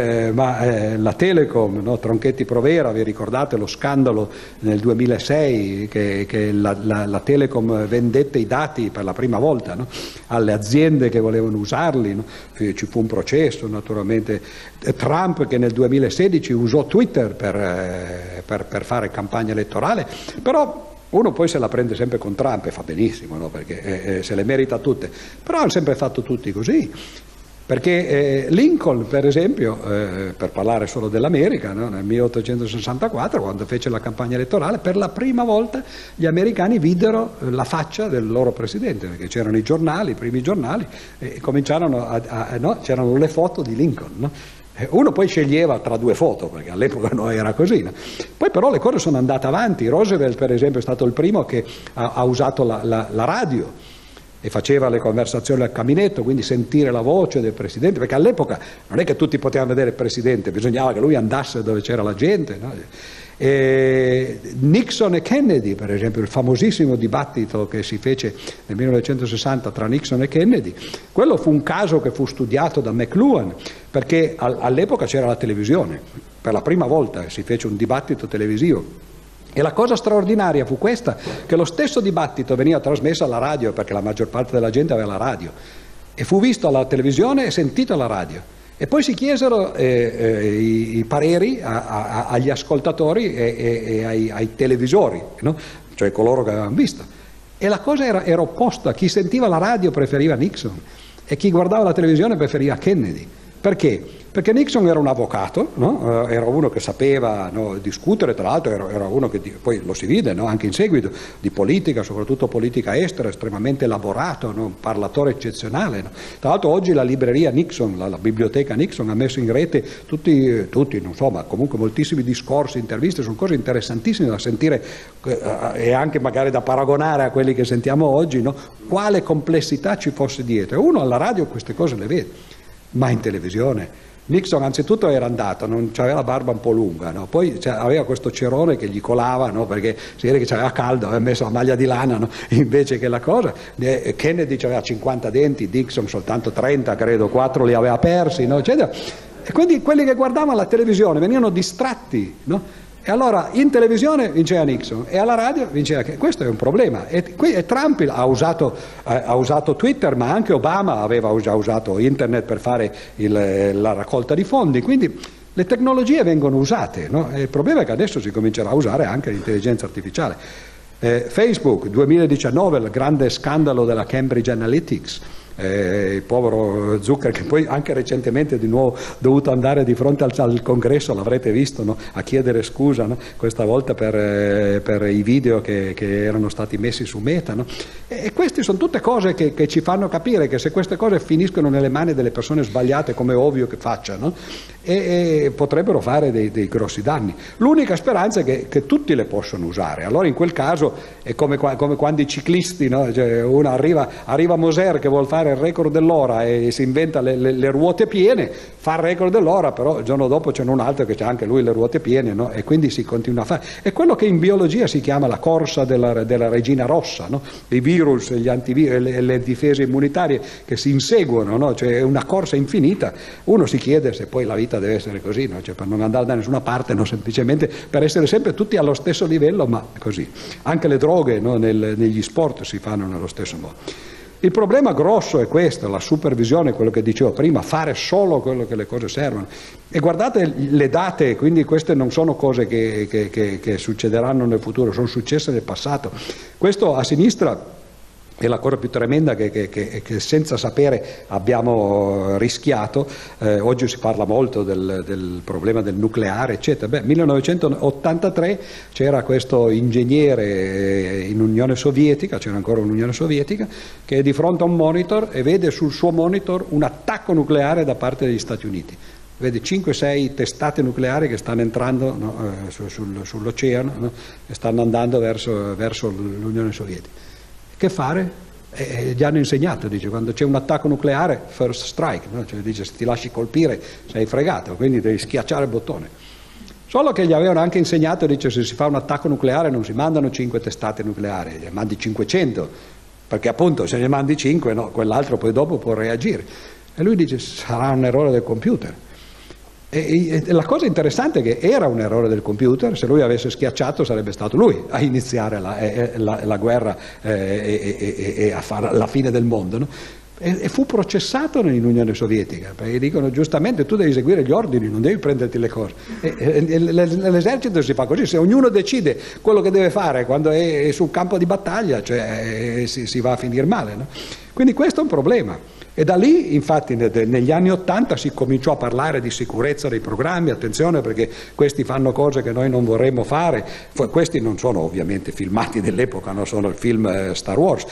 La Telecom, no? Tronchetti Provera, vi ricordate lo scandalo nel 2006 che la Telecom vendette i dati per la prima volta, no? Alle aziende che volevano usarli, no? Ci fu un processo, naturalmente. Trump che nel 2016 usò Twitter per fare campagna elettorale, però uno poi se la prende sempre con Trump e fa benissimo, no? Perché se le merita tutte, però hanno sempre fatto tutti così, perché Lincoln per esempio, per parlare solo dell'America, no? Nel 1864 quando fece la campagna elettorale per la prima volta gli americani videro la faccia del loro presidente, perché c'erano i giornali, i primi giornali, e cominciarono no? C'erano le foto di Lincoln, no? Uno poi sceglieva tra due foto, perché all'epoca non era così, no? Poi però le cose sono andate avanti. Roosevelt per esempio è stato il primo che ha usato la radio e faceva le conversazioni al caminetto, quindi sentire la voce del presidente, perché all'epoca non è che tutti potevano vedere il presidente, bisognava che lui andasse dove c'era la gente, no? Nixon e Kennedy per esempio, il famosissimo dibattito che si fece nel 1960 tra Nixon e Kennedy, quello fu un caso che fu studiato da McLuhan, perché all'epoca c'era la televisione, per la prima volta si fece un dibattito televisivo. E la cosa straordinaria fu questa, che lo stesso dibattito veniva trasmesso alla radio, perché la maggior parte della gente aveva la radio, e fu visto alla televisione e sentito alla radio. E poi si chiesero i pareri agli ascoltatori e ai televisori, no? Cioè coloro che avevano visto. E la cosa era opposta, chi sentiva la radio preferiva Nixon e chi guardava la televisione preferiva Kennedy. Perché? Perché Nixon era un avvocato, no? Era uno che sapeva, no, discutere, tra l'altro era uno che poi lo si vide, no? Anche in seguito, di politica, soprattutto politica estera, estremamente elaborato, no? Un parlatore eccezionale. No? Tra l'altro oggi la libreria Nixon, la biblioteca Nixon ha messo in rete tutti non so, ma comunque moltissimi discorsi, interviste, sono cose interessantissime da sentire e anche magari da paragonare a quelli che sentiamo oggi, no? Quale complessità ci fosse dietro. E uno alla radio queste cose le vede, ma in televisione Nixon anzitutto era andato, non aveva la barba un po' lunga, no? Poi aveva questo cerone che gli colava, no? Perché si vede che aveva caldo, aveva messo la maglia di lana, no? Invece che la cosa. Kennedy aveva 50 denti, Nixon soltanto 30, credo, 4 li aveva persi, no? Eccetera. E quindi quelli che guardavano la televisione venivano distratti, no? E allora in televisione vinceva Nixon e alla radio vinceva Kennedy. Questo è un problema. E Trump ha usato Twitter, ma anche Obama aveva già usato internet per fare la raccolta di fondi. Quindi le tecnologie vengono usate, no? E il problema è che adesso si comincerà a usare anche l'intelligenza artificiale. Facebook, 2019, il grande scandalo della Cambridge Analytics. Il povero Zucker, che poi anche recentemente di nuovo dovuto andare di fronte al congresso, l'avrete visto, no? A chiedere scusa, no? Questa volta per i video che erano stati messi su Meta, no? E queste sono tutte cose che ci fanno capire che se queste cose finiscono nelle mani delle persone sbagliate, come è ovvio che facciano, e potrebbero fare dei grossi danni. L'unica speranza è che tutti le possono usare. Allora in quel caso è come quando i ciclisti, no? Cioè, uno arriva Moser che vuol fare il record dell'ora e si inventa le ruote piene, fa il record dell'ora, però il giorno dopo c'è un altro che ha anche lui le ruote piene, no? E quindi si continua a fare. È quello che in biologia si chiama la corsa della regina rossa, no? I virus, gli antivirus, le difese immunitarie che si inseguono, no? Cioè è una corsa infinita. Uno si chiede se poi la vita deve essere così, no? Cioè per non andare da nessuna parte, no? Semplicemente per essere sempre tutti allo stesso livello, ma così. Anche le droghe, no? Negli sport si fanno nello stesso modo. Il problema grosso è questo, la supervisione, quello che dicevo prima, fare solo quello che le cose servono. E guardate le date, quindi queste non sono cose che succederanno nel futuro, sono successe nel passato. Questo a sinistra E la cosa più tremenda che senza sapere abbiamo rischiato, oggi si parla molto del problema del nucleare, eccetera. Beh, 1983 c'era questo ingegnere in Unione Sovietica, c'era ancora un'Unione Sovietica, che è di fronte a un monitor e vede sul suo monitor un attacco nucleare da parte degli Stati Uniti. Vede 5-6 testate nucleari che stanno entrando, no, sull'oceano, no, e stanno andando verso l'Unione Sovietica. Che fare? Gli hanno insegnato, dice, quando c'è un attacco nucleare, first strike, no? Cioè, dice, se ti lasci colpire sei fregato, quindi devi schiacciare il bottone. Solo che gli avevano anche insegnato, dice, se si fa un attacco nucleare non si mandano 5 testate nucleari, ne mandi 500, perché appunto se ne mandi 5, no, quell'altro poi dopo può reagire. E lui dice, sarà un errore del computer. E la cosa interessante è che era un errore del computer, se lui avesse schiacciato sarebbe stato lui a iniziare la guerra e a fare la fine del mondo, no? E fu processato in Unione Sovietica, perché dicono giustamente tu devi seguire gli ordini, non devi prenderti le cose. L'esercito si fa così, se ognuno decide quello che deve fare quando è sul campo di battaglia, cioè, si va a finire male, no? Quindi questo è un problema. E da lì, infatti, negli anni '80 si cominciò a parlare di sicurezza dei programmi, attenzione perché questi fanno cose che noi non vorremmo fare. Questi non sono ovviamente filmati dell'epoca, no? Sono il film Star Wars,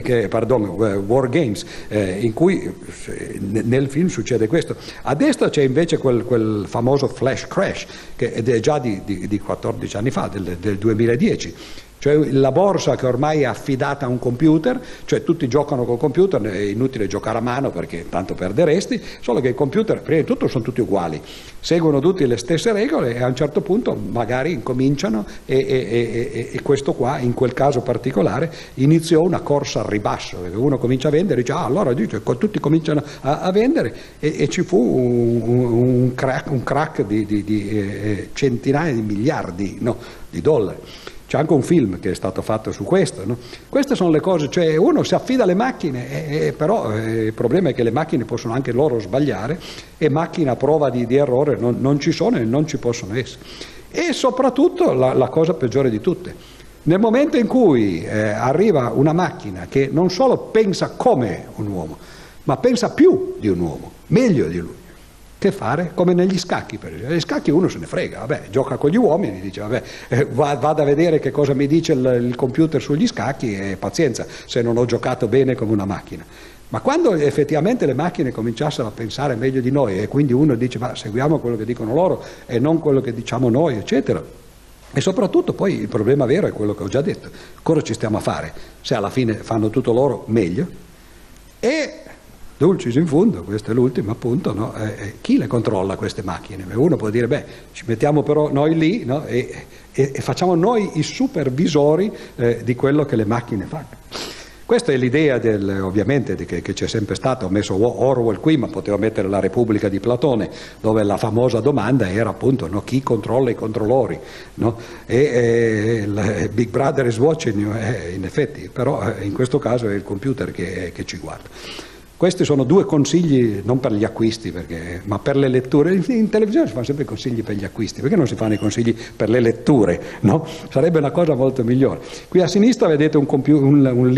War Games, in cui nel film succede questo. A destra c'è invece quel famoso Flash Crash, che è già di 14 anni fa, del 2010. Cioè la borsa che ormai è affidata a un computer, cioè tutti giocano col computer, è inutile giocare a mano perché tanto perderesti, solo che i computer prima di tutto sono tutti uguali, seguono tutti le stesse regole e a un certo punto magari incominciano e questo qua, in quel caso particolare, iniziò una corsa al ribasso, perché uno comincia a vendere e dice allora dice, tutti cominciano a vendere e ci fu un crack di centinaia di miliardi, no, di dollari. C'è anche un film che è stato fatto su questo, no? Queste sono le cose, cioè uno si affida alle macchine, però il problema è che le macchine possono anche loro sbagliare e macchine a prova di errore non ci sono e non ci possono essere. E soprattutto la cosa peggiore di tutte, nel momento in cui arriva una macchina che non solo pensa come un uomo, ma pensa più di un uomo, meglio di lui. Che fare? Come negli scacchi, per esempio. Negli scacchi uno se ne frega, vabbè, gioca con gli uomini, dice vabbè, vado a vedere che cosa mi dice il computer sugli scacchi e pazienza se non ho giocato bene come una macchina. Ma quando effettivamente le macchine cominciassero a pensare meglio di noi e quindi uno dice ma seguiamo quello che dicono loro e non quello che diciamo noi, eccetera. E soprattutto poi il problema vero è quello che ho già detto, cosa ci stiamo a fare se alla fine fanno tutto loro meglio? E dulcis in fundo, questo è l'ultimo appunto, no? Chi le controlla queste macchine? Uno può dire, beh, ci mettiamo però noi lì, no? e facciamo noi i supervisori di quello che le macchine fanno. Questa è l'idea ovviamente che c'è sempre stata, ho messo Orwell qui, ma potevo mettere La Repubblica di Platone, dove la famosa domanda era appunto no, chi controlla i controllori, no? Big Brother is watching you, in effetti, però in questo caso è il computer che ci guarda. Questi sono 2 consigli, non per gli acquisti, ma per le letture. In televisione si fanno sempre i consigli per gli acquisti, perché non si fanno i consigli per le letture? No? Sarebbe una cosa molto migliore. Qui a sinistra vedete un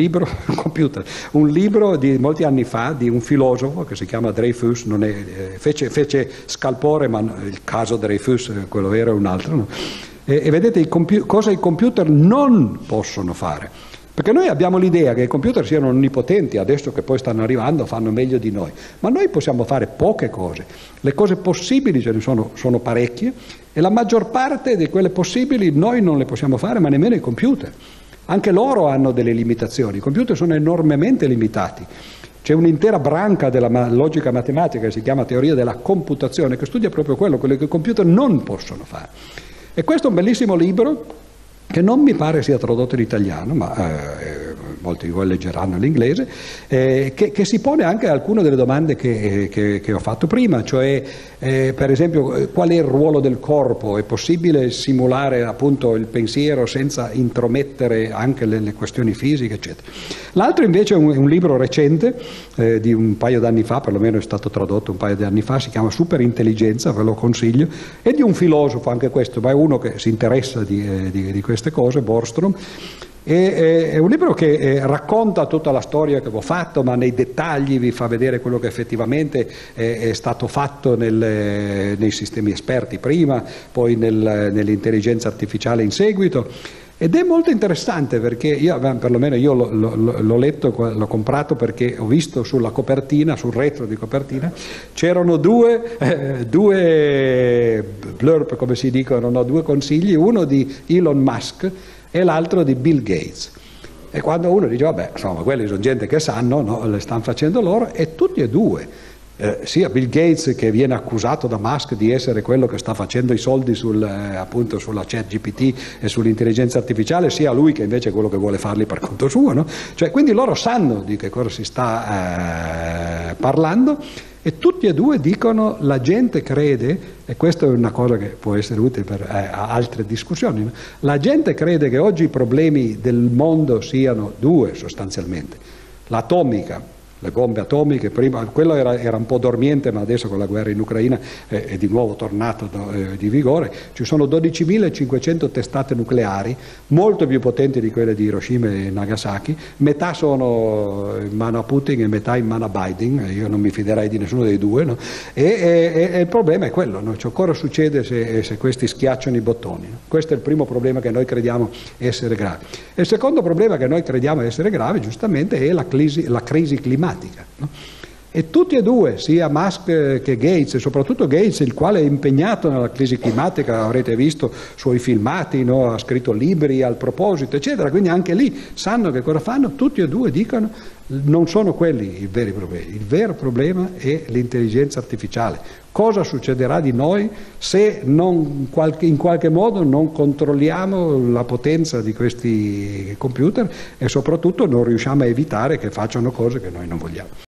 libro di molti anni fa di un filosofo che si chiama Dreyfus, fece Scalpore, ma il caso Dreyfus, quello vero è un altro. No? E vedete cosa i computer non possono fare. Perché noi abbiamo l'idea che i computer siano onnipotenti, adesso che poi stanno arrivando fanno meglio di noi, ma noi possiamo fare poche cose, le cose possibili ce ne sono parecchie e la maggior parte di quelle possibili noi non le possiamo fare, ma nemmeno i computer. Anche loro hanno delle limitazioni, i computer sono enormemente limitati. C'è un'intera branca della logica matematica che si chiama teoria della computazione, che studia proprio quello che i computer non possono fare. E questo è un bellissimo libro, che non mi pare sia tradotto in italiano, ma molti di voi leggeranno l'inglese, che si pone anche alcune delle domande che ho fatto prima, cioè per esempio qual è il ruolo del corpo, è possibile simulare appunto il pensiero senza intromettere anche le questioni fisiche, eccetera. L'altro invece è un libro recente, di un paio d'anni fa, perlomeno è stato tradotto un paio di anni fa, si chiama Superintelligenza, ve lo consiglio, è di un filosofo anche questo, ma è uno che si interessa di queste cose, Bostrom, È un libro che racconta tutta la storia che avevo fatto, ma nei dettagli vi fa vedere quello che effettivamente è stato fatto nei sistemi esperti prima, poi nell'intelligenza artificiale in seguito. Ed è molto interessante perché perlomeno io l'ho letto, l'ho comprato perché ho visto sulla copertina, sul retro di copertina, c'erano due blurb, come si dicono, no? Due consigli, uno di Elon Musk e l'altro di Bill Gates. E quando uno dice, vabbè, insomma, quelli sono gente che sanno, no? Le stanno facendo loro, e tutti e due. Sia Bill Gates, che viene accusato da Musk di essere quello che sta facendo i soldi appunto sulla ChatGPT e sull'intelligenza artificiale, sia lui che invece è quello che vuole farli per conto suo, no? Cioè, quindi loro sanno di che cosa si sta parlando, e tutti e due dicono: la gente crede, e questa è una cosa che può essere utile per altre discussioni, no? La gente crede che oggi i problemi del mondo siano due sostanzialmente: l'atomica, le bombe atomiche, prima quello era un po' dormiente, ma adesso con la guerra in Ucraina è di nuovo tornato di vigore. Ci sono 12.500 testate nucleari, molto più potenti di quelle di Hiroshima e Nagasaki, metà sono in mano a Putin e metà in mano a Biden, io non mi fiderei di nessuno dei due, no? E il problema è quello, no? Cioè, cosa succede se questi schiacciano i bottoni, no? Questo è il primo problema che noi crediamo essere grave. E il secondo problema che noi crediamo essere grave, giustamente, è la crisi climatica. No? E tutti e due, sia Musk che Gates, e soprattutto Gates, il quale è impegnato nella crisi climatica, avrete visto suoi filmati, no? Ha scritto libri al proposito, eccetera, quindi anche lì sanno che cosa fanno. Tutti e due dicono: non sono quelli i veri problemi, il vero problema è l'intelligenza artificiale. Cosa succederà di noi se in qualche modo non controlliamo la potenza di questi computer, e soprattutto non riusciamo a evitare che facciano cose che noi non vogliamo.